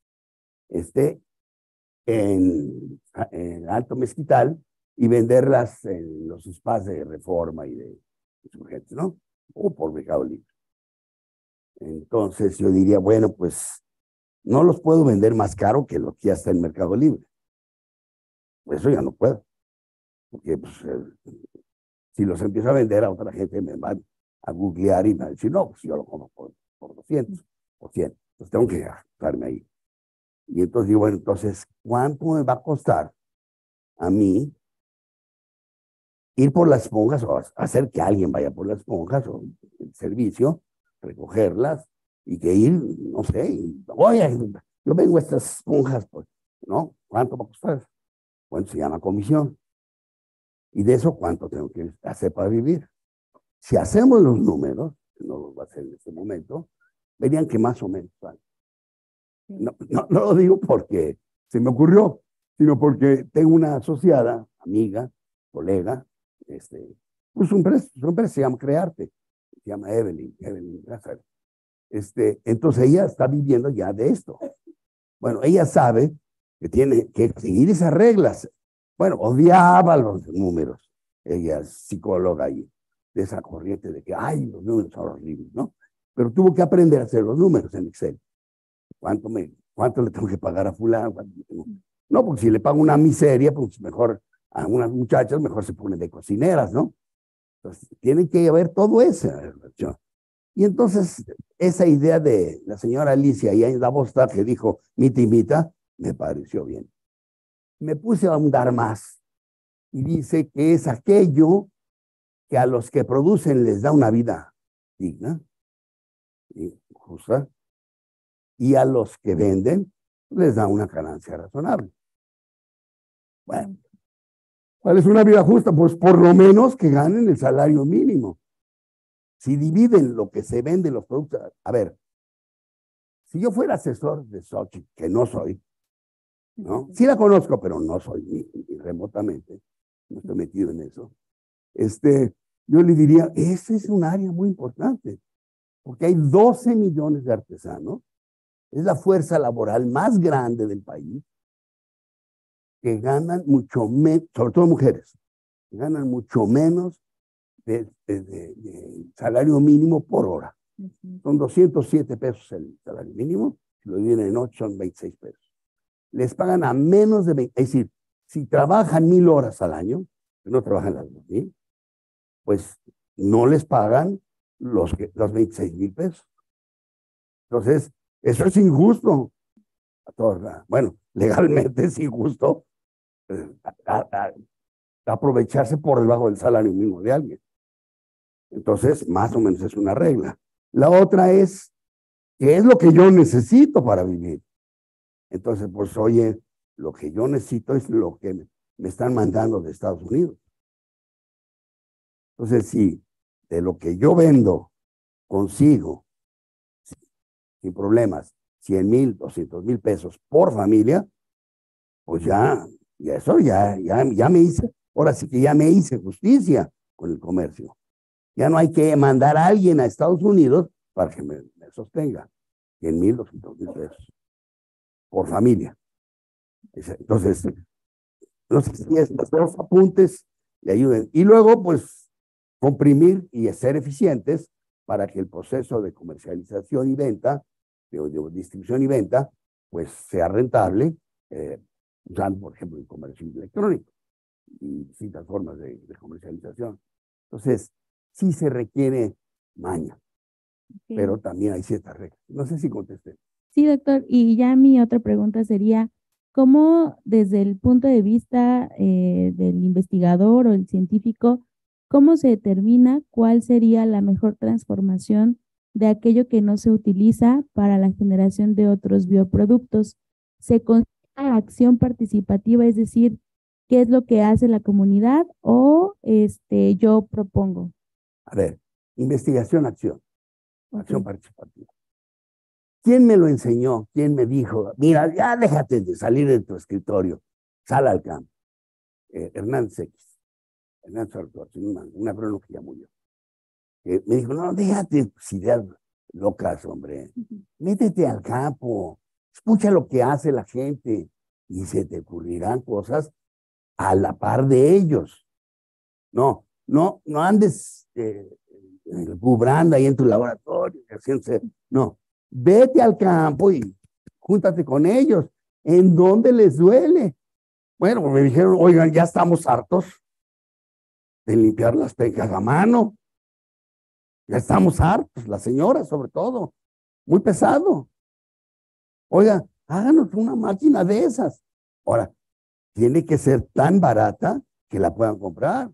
en Alto Mezquital y venderlas en los spas de Reforma y de Insurgentes, ¿no? O por Mercado Libre. Entonces yo diría, bueno, pues no los puedo vender más caro que lo que ya está en Mercado Libre. Eso ya no puedo. Porque pues, si los empiezo a vender a otra gente me van a googlear y me van a decir, no, pues yo lo compro por 200, por 100. Entonces tengo que gastarme ahí. Y entonces digo, bueno, entonces, ¿cuánto me va a costar a mí ir por las esponjas o hacer que alguien vaya por las esponjas o el servicio, recogerlas y que ir, no sé, oye, yo vengo a estas esponjas, pues, ¿no? ¿Cuánto va a costar? Bueno, se llama comisión. Y de eso, ¿cuánto tengo que hacer para vivir? Si hacemos los números, que no los va a hacer en este momento, verían que más o menos vale. No lo digo porque se me ocurrió, sino porque tengo una asociada, amiga, colega, pues su empresa se llama Crearte, se llama Evelyn Grazer. Entonces ella está viviendo ya de esto. Bueno, ella sabe que tiene que seguir esas reglas. Bueno, odiaba los números. Ella es psicóloga y de esa corriente de que, ay, los números son horribles, ¿no? Pero tuvo que aprender a hacer los números en Excel. ¿Cuánto le tengo que pagar a fulano? No, porque si le pago una miseria, pues mejor a unas muchachas, mejor se ponen de cocineras, ¿no? Entonces, tienen que haber todo eso. Y entonces, esa idea de la señora Alicia y en la Bosta que dijo, mita, me pareció bien. Me puse a ahondar más y dice que es aquello que a los que producen les da una vida digna y justa, y a los que venden les da una ganancia razonable. Bueno, ¿cuál es una vida justa? Pues por lo menos que ganen el salario mínimo. Si dividen lo que se vende, los productos. A ver, si yo fuera asesor de Xochitl, que no soy, ¿no? Sí la conozco, pero no soy ni remotamente, no estoy metido en eso. Yo le diría, ese es un área muy importante, porque hay 12 millones de artesanos, es la fuerza laboral más grande del país, que ganan mucho menos, sobre todo mujeres, que ganan mucho menos de salario mínimo por hora. Son 207 pesos el salario mínimo, si lo dividen en 8 son 26 pesos. Les pagan a menos de 20, es decir, si trabajan 1000 horas al año, que no trabajan las 2000, pues no les pagan los 26,000 pesos. Entonces, eso es injusto. Bueno, legalmente es injusto aprovecharse por debajo del salario mínimo de alguien. Entonces, más o menos es una regla. La otra es, ¿qué es lo que yo necesito para vivir? Entonces, pues, oye, lo que yo necesito es lo que me están mandando de Estados Unidos. Entonces, si de lo que yo vendo consigo, sin problemas, 100,000, 200,000 pesos por familia, pues ya me hice, ahora sí que ya me hice justicia con el comercio. Ya no hay que mandar a alguien a Estados Unidos para que me sostenga. 100,000, 200,000 pesos por familia. Entonces, no sé si estos dos apuntes le ayuden. Y luego, pues, comprimir y ser eficientes para que el proceso de comercialización y venta, de distribución y venta, pues sea rentable, usando, por ejemplo, el comercio electrónico y distintas formas de comercialización. Entonces, sí se requiere maña, pero también hay ciertas reglas. No sé si contesté. Sí, doctor. Y ya mi otra pregunta sería, ¿cómo desde el punto de vista del investigador o el científico, cómo se determina cuál sería la mejor transformación de aquello que no se utiliza para la generación de otros bioproductos. Se considera acción participativa, es decir, qué es lo que hace la comunidad o yo propongo. A ver, investigación, acción Ok. participativa. ¿Quién me lo enseñó? ¿Quién me dijo? Mira, ya déjate de salir de tu escritorio, sal al campo. Hernández X, Hernández Arturo, un agrónomo que ya murió. Me dijo, no, déjate tus ideas locas, hombre. Métete al campo, escucha lo que hace la gente y se te ocurrirán cosas a la par de ellos. No andes cubrando ahí en tu laboratorio, haciéndose. No, vete al campo y júntate con ellos. ¿En dónde les duele? Bueno, me dijeron, oigan, ya estamos hartos de limpiar las pencas a mano. Ya estamos hartos, la señora sobre todo. Muy pesado. Oiga, háganos una máquina de esas. Ahora, tiene que ser tan barata que la puedan comprar.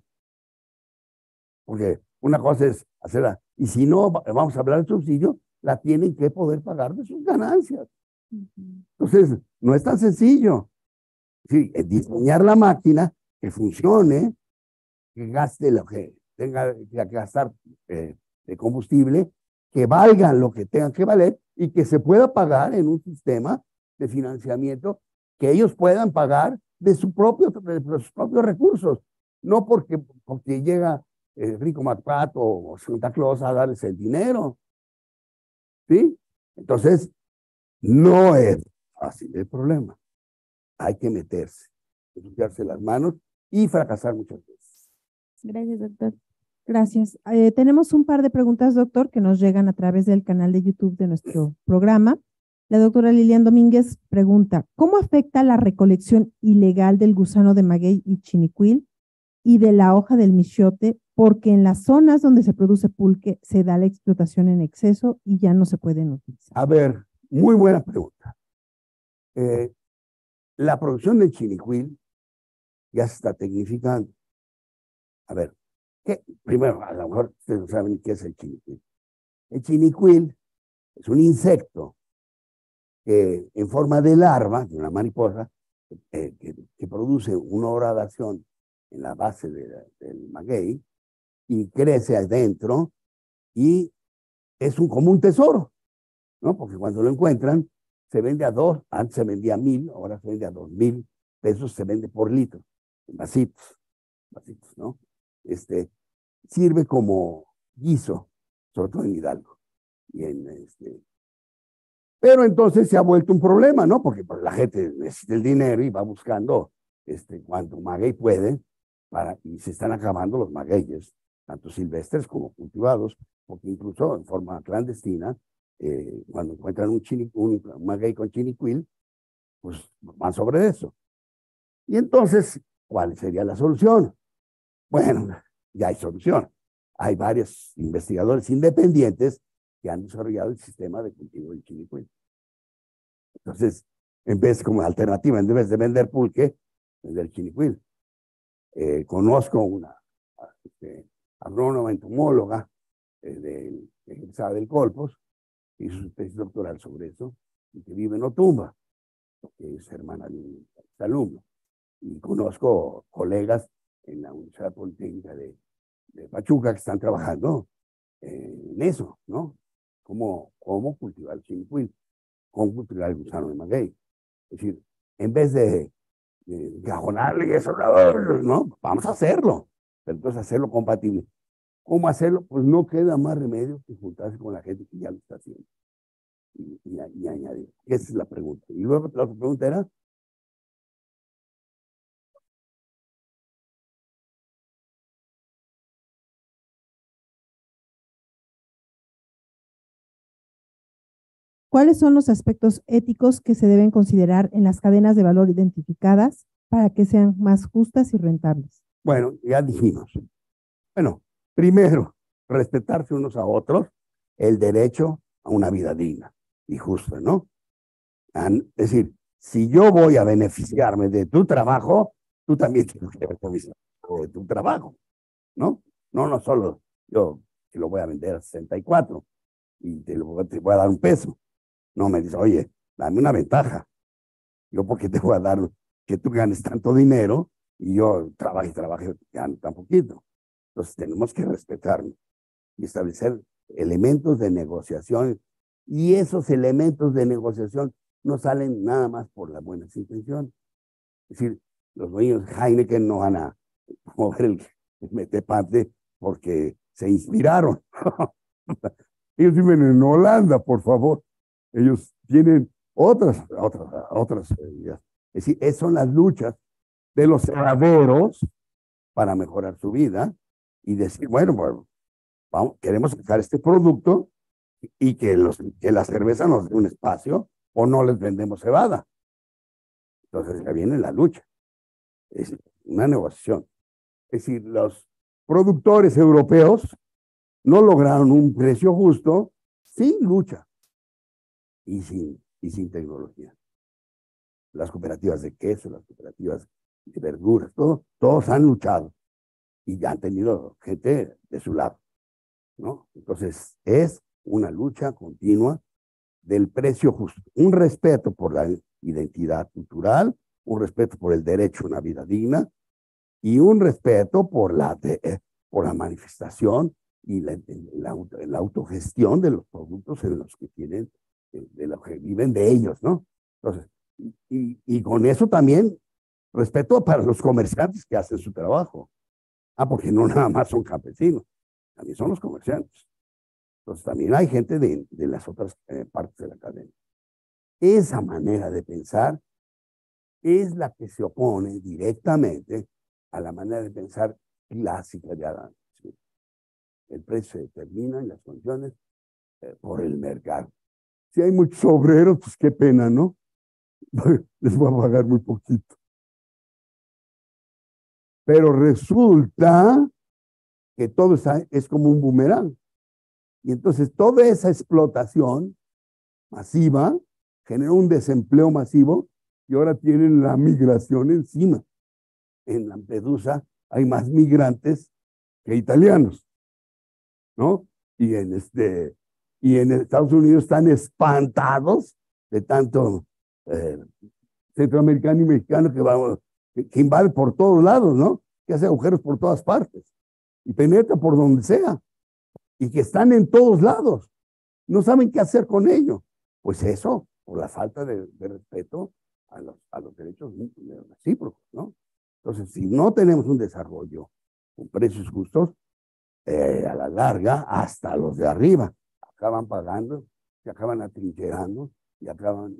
Porque una cosa es hacerla, y si no, vamos a hablar de subsidio, la tienen que poder pagar de sus ganancias. Entonces, no es tan sencillo. Sí, diseñar la máquina que funcione, que gaste lo que tenga que gastar de combustible, que valgan lo que tengan que valer y que se pueda pagar en un sistema de financiamiento que ellos puedan pagar de sus propios recursos, no porque llega Rico MacPato o Santa Claus a darles el dinero. ¿Sí? Entonces, no es fácil el problema. Hay que meterse, ensuciarse las manos y fracasar muchas veces. Gracias, doctor. Gracias. Tenemos un par de preguntas, doctor, que nos llegan a través del canal de YouTube de nuestro programa. La doctora Lilian Domínguez pregunta, ¿cómo afecta la recolección ilegal del gusano de maguey y chinicuil y de la hoja del michiote? Porque en las zonas donde se produce pulque se da la explotación en exceso y ya no se pueden utilizar. A ver, muy buena pregunta. La producción del chinicuil ya se está tecnificando. A ver, primero, a lo mejor ustedes no saben qué es el chinicuil. El chinicuil es un insecto que en forma de larva, de una mariposa, que produce una horadación en la base del maguey y crece adentro y es como un tesoro, ¿no? Porque cuando lo encuentran, se vende a 2, antes se vendía a 1,000, ahora se vende a 2,000 pesos, se vende por litro, en vasitos, ¿no? Sirve como guiso, sobre todo en Hidalgo. Pero entonces se ha vuelto un problema, ¿no? Porque pues, la gente necesita el dinero y va buscando cuanto maguey puede, y se están acabando los magueyes, tanto silvestres como cultivados, porque incluso en forma clandestina, cuando encuentran un maguey con chinicuil, pues van sobre eso. Y entonces, ¿cuál sería la solución? Bueno, ya hay solución. Hay varios investigadores independientes que han desarrollado el sistema de cultivo del chinicuil. Entonces, en vez como alternativa, en vez de vender pulque, vender chinicuil. Conozco una agrónoma entomóloga egresada del Colpos, que hizo su tesis doctoral sobre eso, y que vive en Otumba, que es hermana de un alumno. Y conozco colegas en la Universidad Politécnica de Pachuca que están trabajando en eso, ¿no? Cómo cultivar el chinicuil, cómo cultivar el gusano de maguey. Es decir, en vez de cajonarle y eso, ¿no? Vamos a hacerlo, pero entonces hacerlo compatible. ¿Cómo hacerlo? Pues no queda más remedio que juntarse con la gente que ya lo está haciendo y añadir. Esa es la pregunta. Y luego la otra pregunta era, ¿cuáles son los aspectos éticos que se deben considerar en las cadenas de valor identificadas para que sean más justas y rentables? bueno, ya dijimos. Bueno, primero, respetarse unos a otros, el derecho a una vida digna y justa, ¿no? Es decir, si yo voy a beneficiarme de tu trabajo, tú también tienes que beneficiarte de tu trabajo, ¿no? No solo yo que lo voy a vender a 64, y te voy a dar un peso. No, me dice, oye, dame una ventaja. Yo, ¿por qué te voy a dar que tú ganes tanto dinero y yo trabaje, gano tan poquito? Entonces tenemos que respetarnos y establecer elementos de negociación. Y esos elementos de negociación no salen nada más por las buenas intenciones. Es decir, los dueños de Heineken no van a mover el metepante porque se inspiraron. Ellos viven en Holanda, por favor. Ellos tienen otras ideas. Es decir, son las luchas de los ceraderos para mejorar su vida y decir, bueno, vamos, queremos sacar este producto y que la cerveza nos dé un espacio o no les vendemos cebada. Entonces ya viene la lucha. Es una negociación. Es decir, los productores europeos no lograron un precio justo sin lucha y sin tecnología. Las cooperativas de queso, las cooperativas de verduras, todos han luchado y ya han tenido gente de su lado, ¿no? Entonces, es una lucha continua del precio justo, un respeto por la identidad cultural, un respeto por el derecho a una vida digna y un respeto por la manifestación y la autogestión de los productos en los que tienen, de los que viven de ellos, ¿no? Entonces, y con eso también respeto para los comerciantes que hacen su trabajo. Porque no nada más son campesinos, también son los comerciantes. Entonces también hay gente de las otras partes de la cadena. Esa manera de pensar es la que se opone directamente a la manera de pensar clásica de Adán. ¿Sí? El precio se determina en las condiciones por el mercado. Si hay muchos obreros, pues qué pena, ¿no? Les voy a pagar muy poquito. Pero resulta que todo es como un boomerang. Y entonces toda esa explotación masiva generó un desempleo masivo y ahora tienen la migración encima. En Lampedusa hay más migrantes que italianos, ¿no? Y en Estados Unidos están espantados de tanto centroamericano y mexicano que invade por todos lados, ¿no? Que hace agujeros por todas partes y penetra por donde sea y que están en todos lados. No saben qué hacer con ello. Pues eso, por la falta de respeto a los derechos recíprocos, ¿no? Entonces, si no tenemos un desarrollo con precios justos, a la larga, hasta los de arriba acaban pagando, se acaban atrincherando y acaban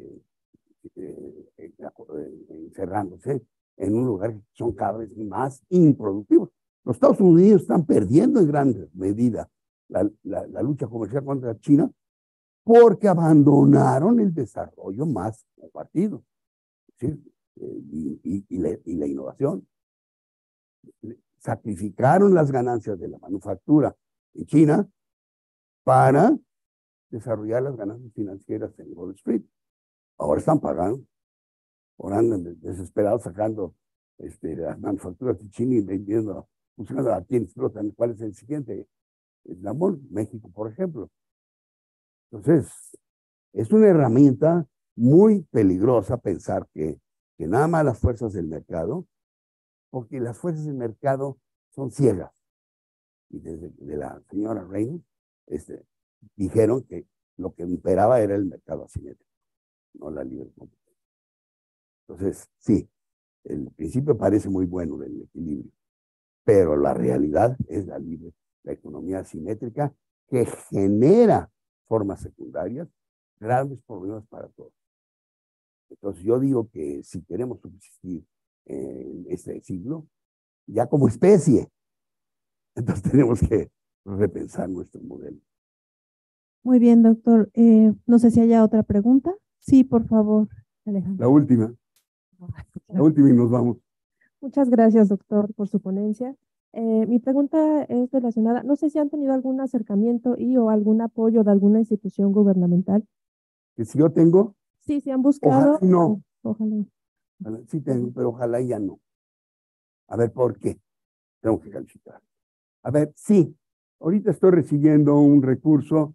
encerrándose en un lugar que son cada vez más improductivos. Los Estados Unidos están perdiendo en gran medida la lucha comercial contra China porque abandonaron el desarrollo más compartido, ¿sí? Y la innovación. Sacrificaron las ganancias de la manufactura en China para desarrollar las ganancias financieras en Wall Street. Ahora están pagando, ahora andan desesperados sacando las manufacturas de China y vendiendo, buscando a quién explotan, cuál es el siguiente eslabón, México, por ejemplo. Entonces, es una herramienta muy peligrosa pensar que nada más las fuerzas del mercado, porque las fuerzas del mercado son ciegas. Y desde de la señora Reynolds dijeron que lo que imperaba era el mercado asimétrico, no la libre competencia. Entonces, sí, el principio parece muy bueno del equilibrio, pero la realidad es la economía asimétrica que genera formas secundarias, grandes problemas para todos. Entonces yo digo que si queremos subsistir en este siglo, ya como especie, entonces tenemos que repensar nuestro modelo. Muy bien, doctor. No sé si haya otra pregunta. Sí, por favor, Alejandro. La última y nos vamos. Muchas gracias, doctor, por su ponencia. Mi pregunta es relacionada, no sé si han tenido algún acercamiento o algún apoyo de alguna institución gubernamental. Que si yo tengo, Sí, sí han buscado. ojalá no. Ojalá. Sí tengo, pero ojalá ya no. A ver, ¿por qué? Tengo que calificar. A ver, sí, ahorita estoy recibiendo un recurso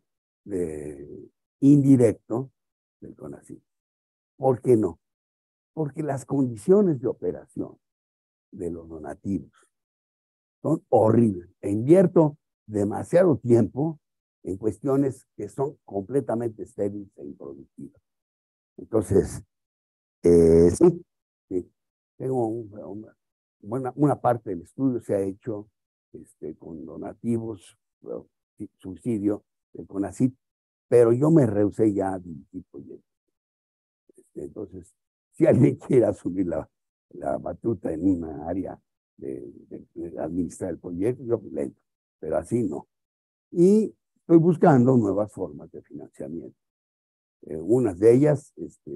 indirecto del CONACYT. ¿Por qué no? Porque las condiciones de operación de los donativos son horribles. E invierto demasiado tiempo en cuestiones que son completamente estériles e improductivas. Entonces, sí, tengo una parte del estudio se ha hecho con donativos, bueno, subsidio del CONACYT, pero yo me rehusé ya a dirigir proyectos. Entonces, si alguien quiere asumir la batuta en una área de administrar el proyecto, yo le entro, pero así no. Y estoy buscando nuevas formas de financiamiento. Unas de ellas,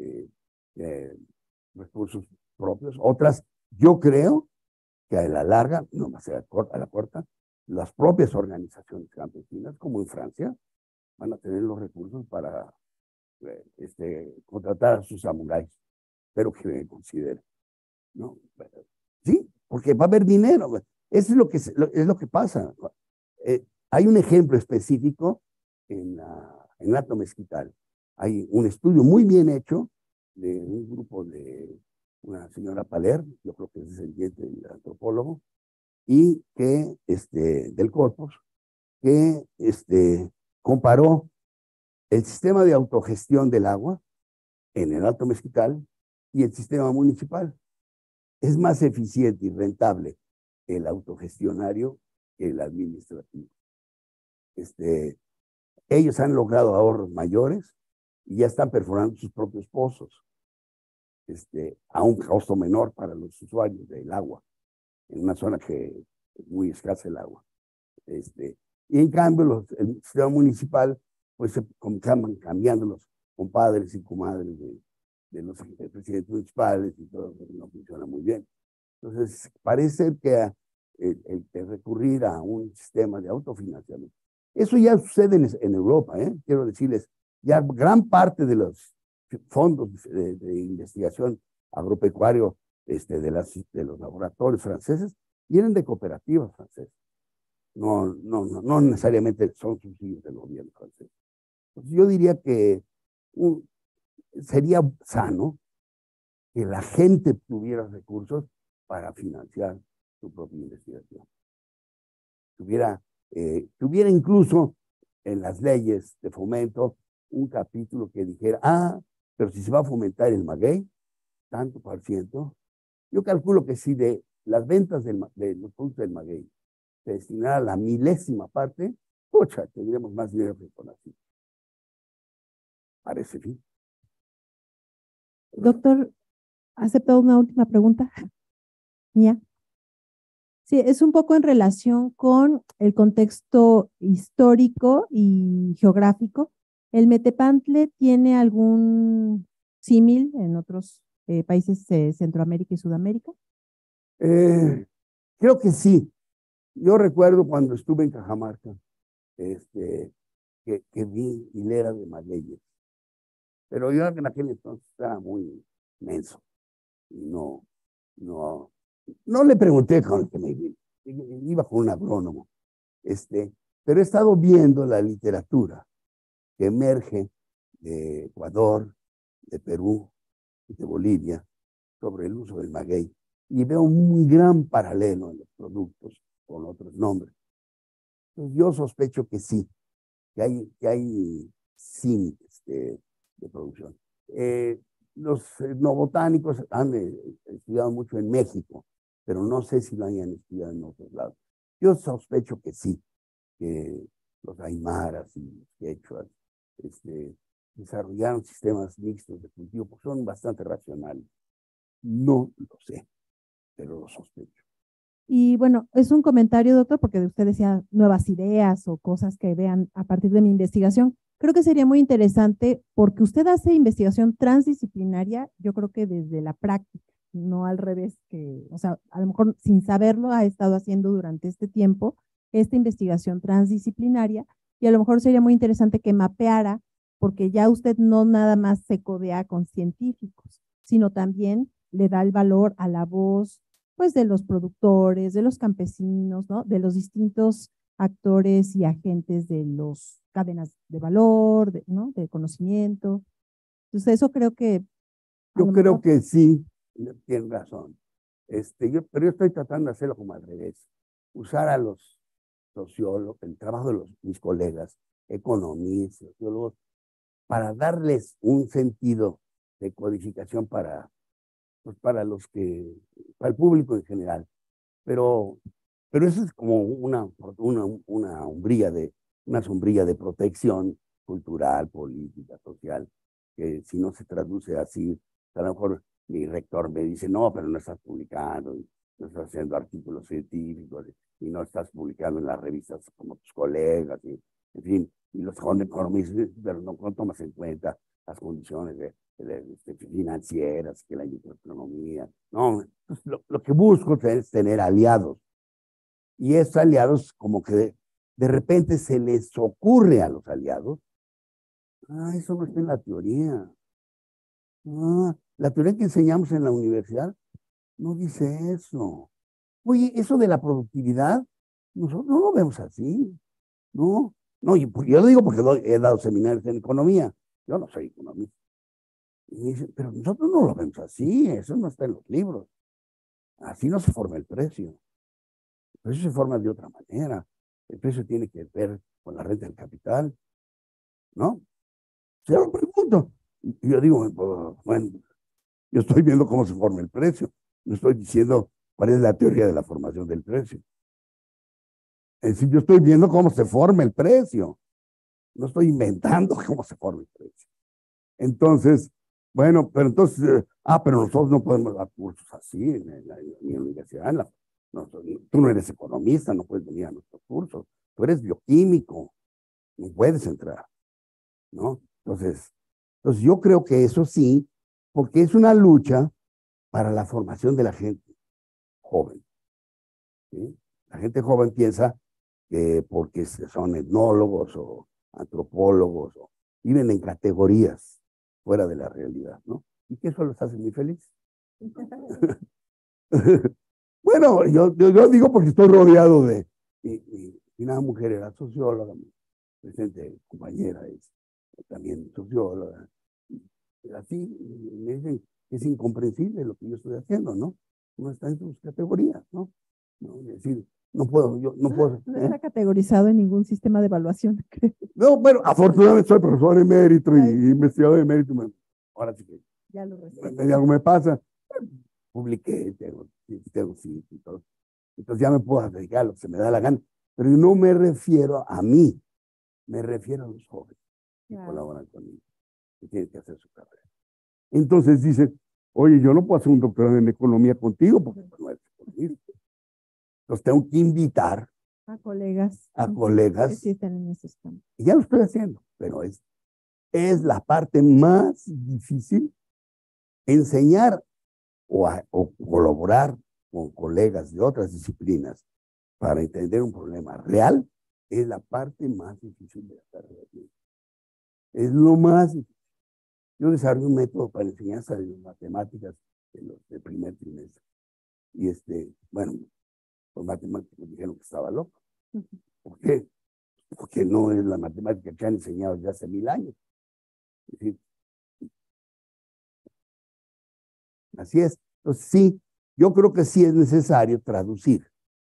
recursos propios, otras, yo creo que a la larga, no más a la corta, las propias organizaciones campesinas, como en Francia, van a tener los recursos para contratar a sus samuráis, pero que me consideren, ¿no? Sí, porque va a haber dinero. Eso es lo que pasa. Hay un ejemplo específico en Alto Mezquital. Hay un estudio muy bien hecho de un grupo de una señora Paler, yo creo que es descendiente del antropólogo, y que, del Corpus, que comparó el sistema de autogestión del agua en el Alto Mezquital y el sistema municipal. Es más eficiente y rentable el autogestionario que el administrativo. Ellos han logrado ahorros mayores y ya están perforando sus propios pozos a un costo menor para los usuarios del agua, en una zona que es muy escasa el agua. Y en cambio, el sistema municipal, pues se comenzaban cambiando los compadres y comadres de los presidentes municipales y todo, no funciona muy bien. Entonces, parece que el recurrir a un sistema de autofinanciamiento, eso ya sucede en Europa, quiero decirles, ya gran parte de los fondos de investigación agropecuario de los laboratorios franceses vienen de cooperativas francesas. No necesariamente son subsidios del gobierno francés. Entonces, yo diría que sería sano que la gente tuviera recursos para financiar su propia investigación. Tuviera incluso en las leyes de fomento un capítulo que dijera, pero si se va a fomentar el maguey, tanto por ciento, yo calculo que si de las ventas de los productos del maguey se destinara la milésima parte, pucha, tendríamos más dinero que con así. Parece bien. Doctor, ¿acepta una última pregunta mía? Sí, es un poco en relación con el contexto histórico y geográfico. ¿El Metepantle tiene algún símil en otros países de Centroamérica y Sudamérica? Creo que sí. Yo recuerdo cuando estuve en Cajamarca, que vi hilera de magueyes. Pero yo en aquel entonces estaba muy menso. Y no le pregunté con el que me iba con un agrónomo. Pero he estado viendo la literatura que emerge de Ecuador, de Perú y de Bolivia sobre el uso del maguey. Y veo un gran paralelo en los productos con otros nombres. Entonces, yo sospecho que sí, que hay símiles de producción. Los etnobotánicos han estudiado mucho en México, pero no sé si lo hayan estudiado en otros lados. Yo sospecho que sí, que los aymaras y los quechuas desarrollaron sistemas mixtos de cultivo, porque son bastante racionales. No lo sé, pero lo sospecho. Y bueno, es un comentario, doctor, porque usted decía nuevas ideas o cosas que vean a partir de mi investigación. Creo que sería muy interesante porque usted hace investigación transdisciplinaria, yo creo que desde la práctica, no al revés, o sea, a lo mejor sin saberlo ha estado haciendo durante este tiempo esta investigación transdisciplinaria y a lo mejor sería muy interesante que mapeara, porque ya usted no nada más se codea con científicos, sino también le da el valor a la voz, pues de los productores, de los campesinos, ¿no? De los distintos actores y agentes de las cadenas de valor, ¿no? De conocimiento. Entonces, eso creo que Yo creo que sí, tienen razón. Pero yo estoy tratando de hacerlo como al revés. Usar a los sociólogos, el trabajo de mis colegas, economistas, sociólogos, para darles un sentido de codificación pues para el público en general. Pero eso es como una sombrilla de protección cultural, política, social, que si no se traduce así, a lo mejor mi rector me dice, no, pero no estás publicando, no estás haciendo artículos científicos, y no estás publicando en las revistas como tus colegas, y, en fin, y los economistas, pero no tomas en cuenta las condiciones financieras, que la microeconomía. No, pues lo que busco es tener aliados. Y esos aliados, como que de repente se les ocurre a los aliados, eso no está en la teoría. La teoría que enseñamos en la universidad no dice eso. Oye, eso de la productividad, nosotros no lo vemos así. No, yo lo digo porque he dado seminarios en economía. Yo no soy economista. Y me dicen, pero nosotros no lo vemos así, eso no está en los libros. Así no se forma el precio. El precio se forma de otra manera. El precio tiene que ver con la renta del capital, ¿no? Se lo pregunto. Y yo digo, bueno, yo estoy viendo cómo se forma el precio. No estoy diciendo cuál es la teoría de la formación del precio. Es decir, yo estoy viendo cómo se forma el precio. No estoy inventando cómo se forma el precio. Entonces, bueno, pero entonces, pero nosotros no podemos dar cursos así en la universidad. Tú no eres economista, no puedes venir a nuestros cursos. Tú eres bioquímico, no puedes entrar, ¿no? Entonces yo creo que eso sí, porque es una lucha para la formación de la gente joven, ¿sí? La gente joven piensa que porque son etnólogos o antropólogos o viven en categorías fuera de la realidad, ¿no? Y que eso los hace muy felices. Bueno, yo digo porque estoy rodeado de una mujer era socióloga, mi presente compañera es también socióloga. Así me dicen que es incomprensible lo que yo estoy haciendo, ¿no? No está en sus categorías, ¿no? Es decir, no puedo. No está categorizado en ningún sistema de evaluación, creo. No, bueno, afortunadamente soy profesor emérito y investigador emérito. Ahora sí que ya lo algo me pasa. Publiqué, tengo sitio y todo. Entonces ya me puedo dedicar a lo que se me da la gana. Pero yo no me refiero a mí, me refiero a los jóvenes que colaboran conmigo, que tienen que hacer su carrera. Entonces dicen, oye, yo no puedo hacer un doctorado en economía contigo porque no eres economista. Entonces tengo que invitar a colegas que sí están en ese campo. Y ya lo estoy haciendo, pero es la parte más difícil, enseñar o colaborar con colegas de otras disciplinas para entender un problema real, es la parte más difícil de la carrera. Es lo más difícil. Yo desarrollé un método para enseñanza de matemáticas del primer trimestre. Y bueno, los matemáticos dijeron que estaba loco. ¿Por qué? Porque no es la matemática que han enseñado ya hace 1000 años. Es decir, así es. Entonces, sí, yo creo que sí es necesario traducir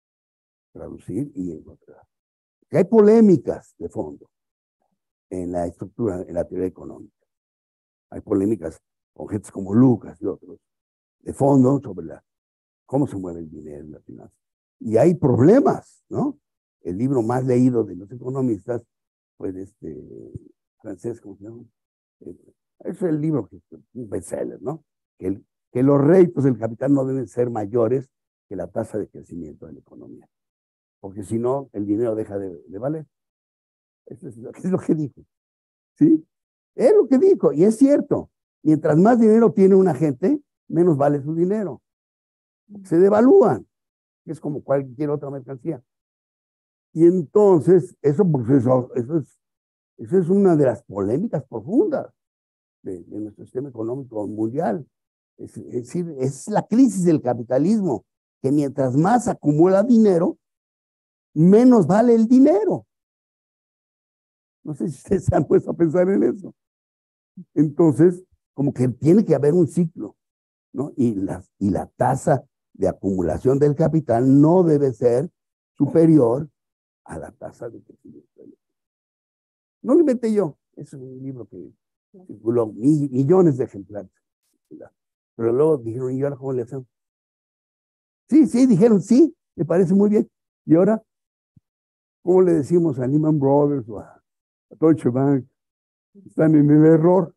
y encontrar. Que hay polémicas de fondo en la estructura, en la teoría económica. Hay polémicas con gente como Lucas y otros, de fondo sobre cómo se mueve el dinero en la finanza. Y hay problemas, ¿no? El libro más leído de los economistas fue de francés, ¿cómo se llama? Es el libro que es un bestseller, ¿no? Que los réditos del capital no deben ser mayores que la tasa de crecimiento de la economía. Porque si no, el dinero deja de valer. Eso es lo que dijo. ¿Sí? Es lo que dijo, y es cierto. Mientras más dinero tiene una gente, menos vale su dinero. Se devalúan, que es como cualquier otra mercancía. Y entonces, eso es una de las polémicas profundas de nuestro sistema económico mundial. Es decir, es la crisis del capitalismo, que mientras más acumula dinero, menos vale el dinero. No sé si ustedes se han puesto a pensar en eso. Entonces, como que tiene que haber un ciclo, ¿no? Y la tasa de acumulación del capital no debe ser superior a la tasa de crecimiento. No lo inventé yo, es un libro que circuló millones de ejemplares. Pero luego dijeron, ¿y ahora cómo le hacemos? Sí, dijeron, sí, me parece muy bien. Y ahora, ¿cómo le decimos a Lehman Brothers o a Deutsche Bank? Están en el error.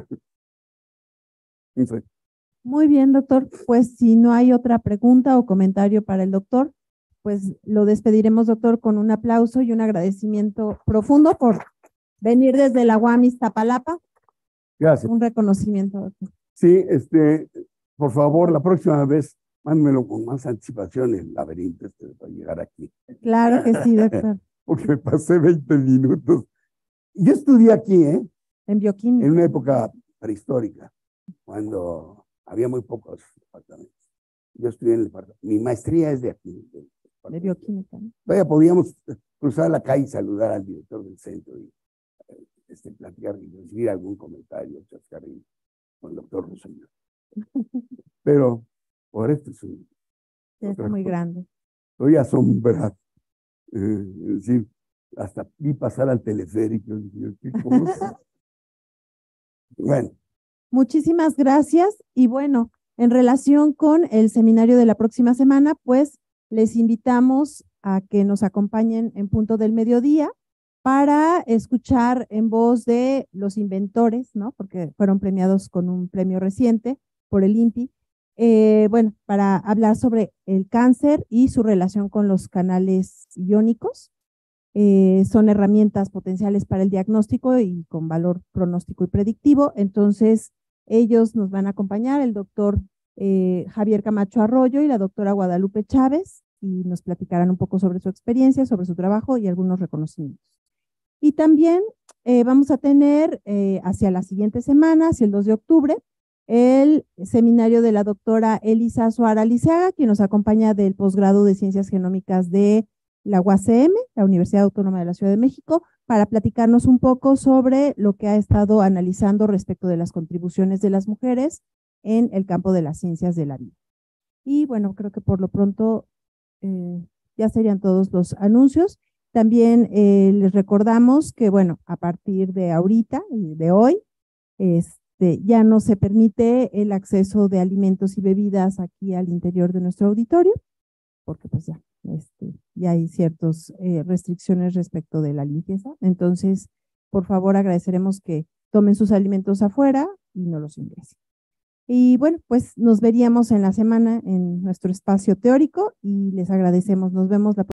Muy bien, doctor. Pues si no hay otra pregunta o comentario para el doctor, pues lo despediremos, doctor, con un aplauso y un agradecimiento profundo por venir desde la UAM Iztapalapa. Gracias. Un reconocimiento, doctor. Sí, por favor, la próxima vez, mándmelo con más anticipación el laberinto para llegar aquí. Claro que sí, doctor. Porque me pasé 20 minutos. Yo estudié aquí, En bioquímica. en una época prehistórica, cuando había muy pocos departamentos. Yo estudié en el departamento. Mi maestría es de aquí. De bioquímica, ¿no? Vaya, podíamos cruzar la calle y saludar al director del centro y platicar y recibir algún comentario, chascarrillo, con el doctor Rosselló. Pero por esto es muy grande. Estoy asombrado. Es decir, hasta vi pasar al teleférico. Bueno. Muchísimas gracias. Y bueno, en relación con el seminario de la próxima semana, pues les invitamos a que nos acompañen en punto del mediodía para escuchar en voz de los inventores, ¿no? Porque fueron premiados con un premio reciente por el INPI. Bueno, para hablar sobre el cáncer y su relación con los canales iónicos. Son herramientas potenciales para el diagnóstico y con valor pronóstico y predictivo. Entonces, ellos nos van a acompañar, el doctor Javier Camacho Arroyo y la doctora Guadalupe Chávez, y nos platicarán un poco sobre su experiencia, sobre su trabajo y algunos reconocimientos. Y también vamos a tener hacia la siguiente semana, hacia el 2 de octubre, el seminario de la doctora Elisa Suara Liceaga, quien nos acompaña del posgrado de Ciencias Genómicas de la UACM, la Universidad Autónoma de la Ciudad de México, para platicarnos un poco sobre lo que ha estado analizando respecto de las contribuciones de las mujeres en el campo de las ciencias de la vida. Y bueno, creo que por lo pronto ya serían todos los anuncios. También les recordamos que, bueno, a partir de ahorita, de hoy, ya no se permite el acceso de alimentos y bebidas aquí al interior de nuestro auditorio, porque pues ya hay ciertas restricciones respecto de la limpieza. Entonces, por favor, agradeceremos que tomen sus alimentos afuera y no los ingresen. Y bueno, pues nos veríamos en la semana en nuestro espacio teórico y les agradecemos. Nos vemos la próxima.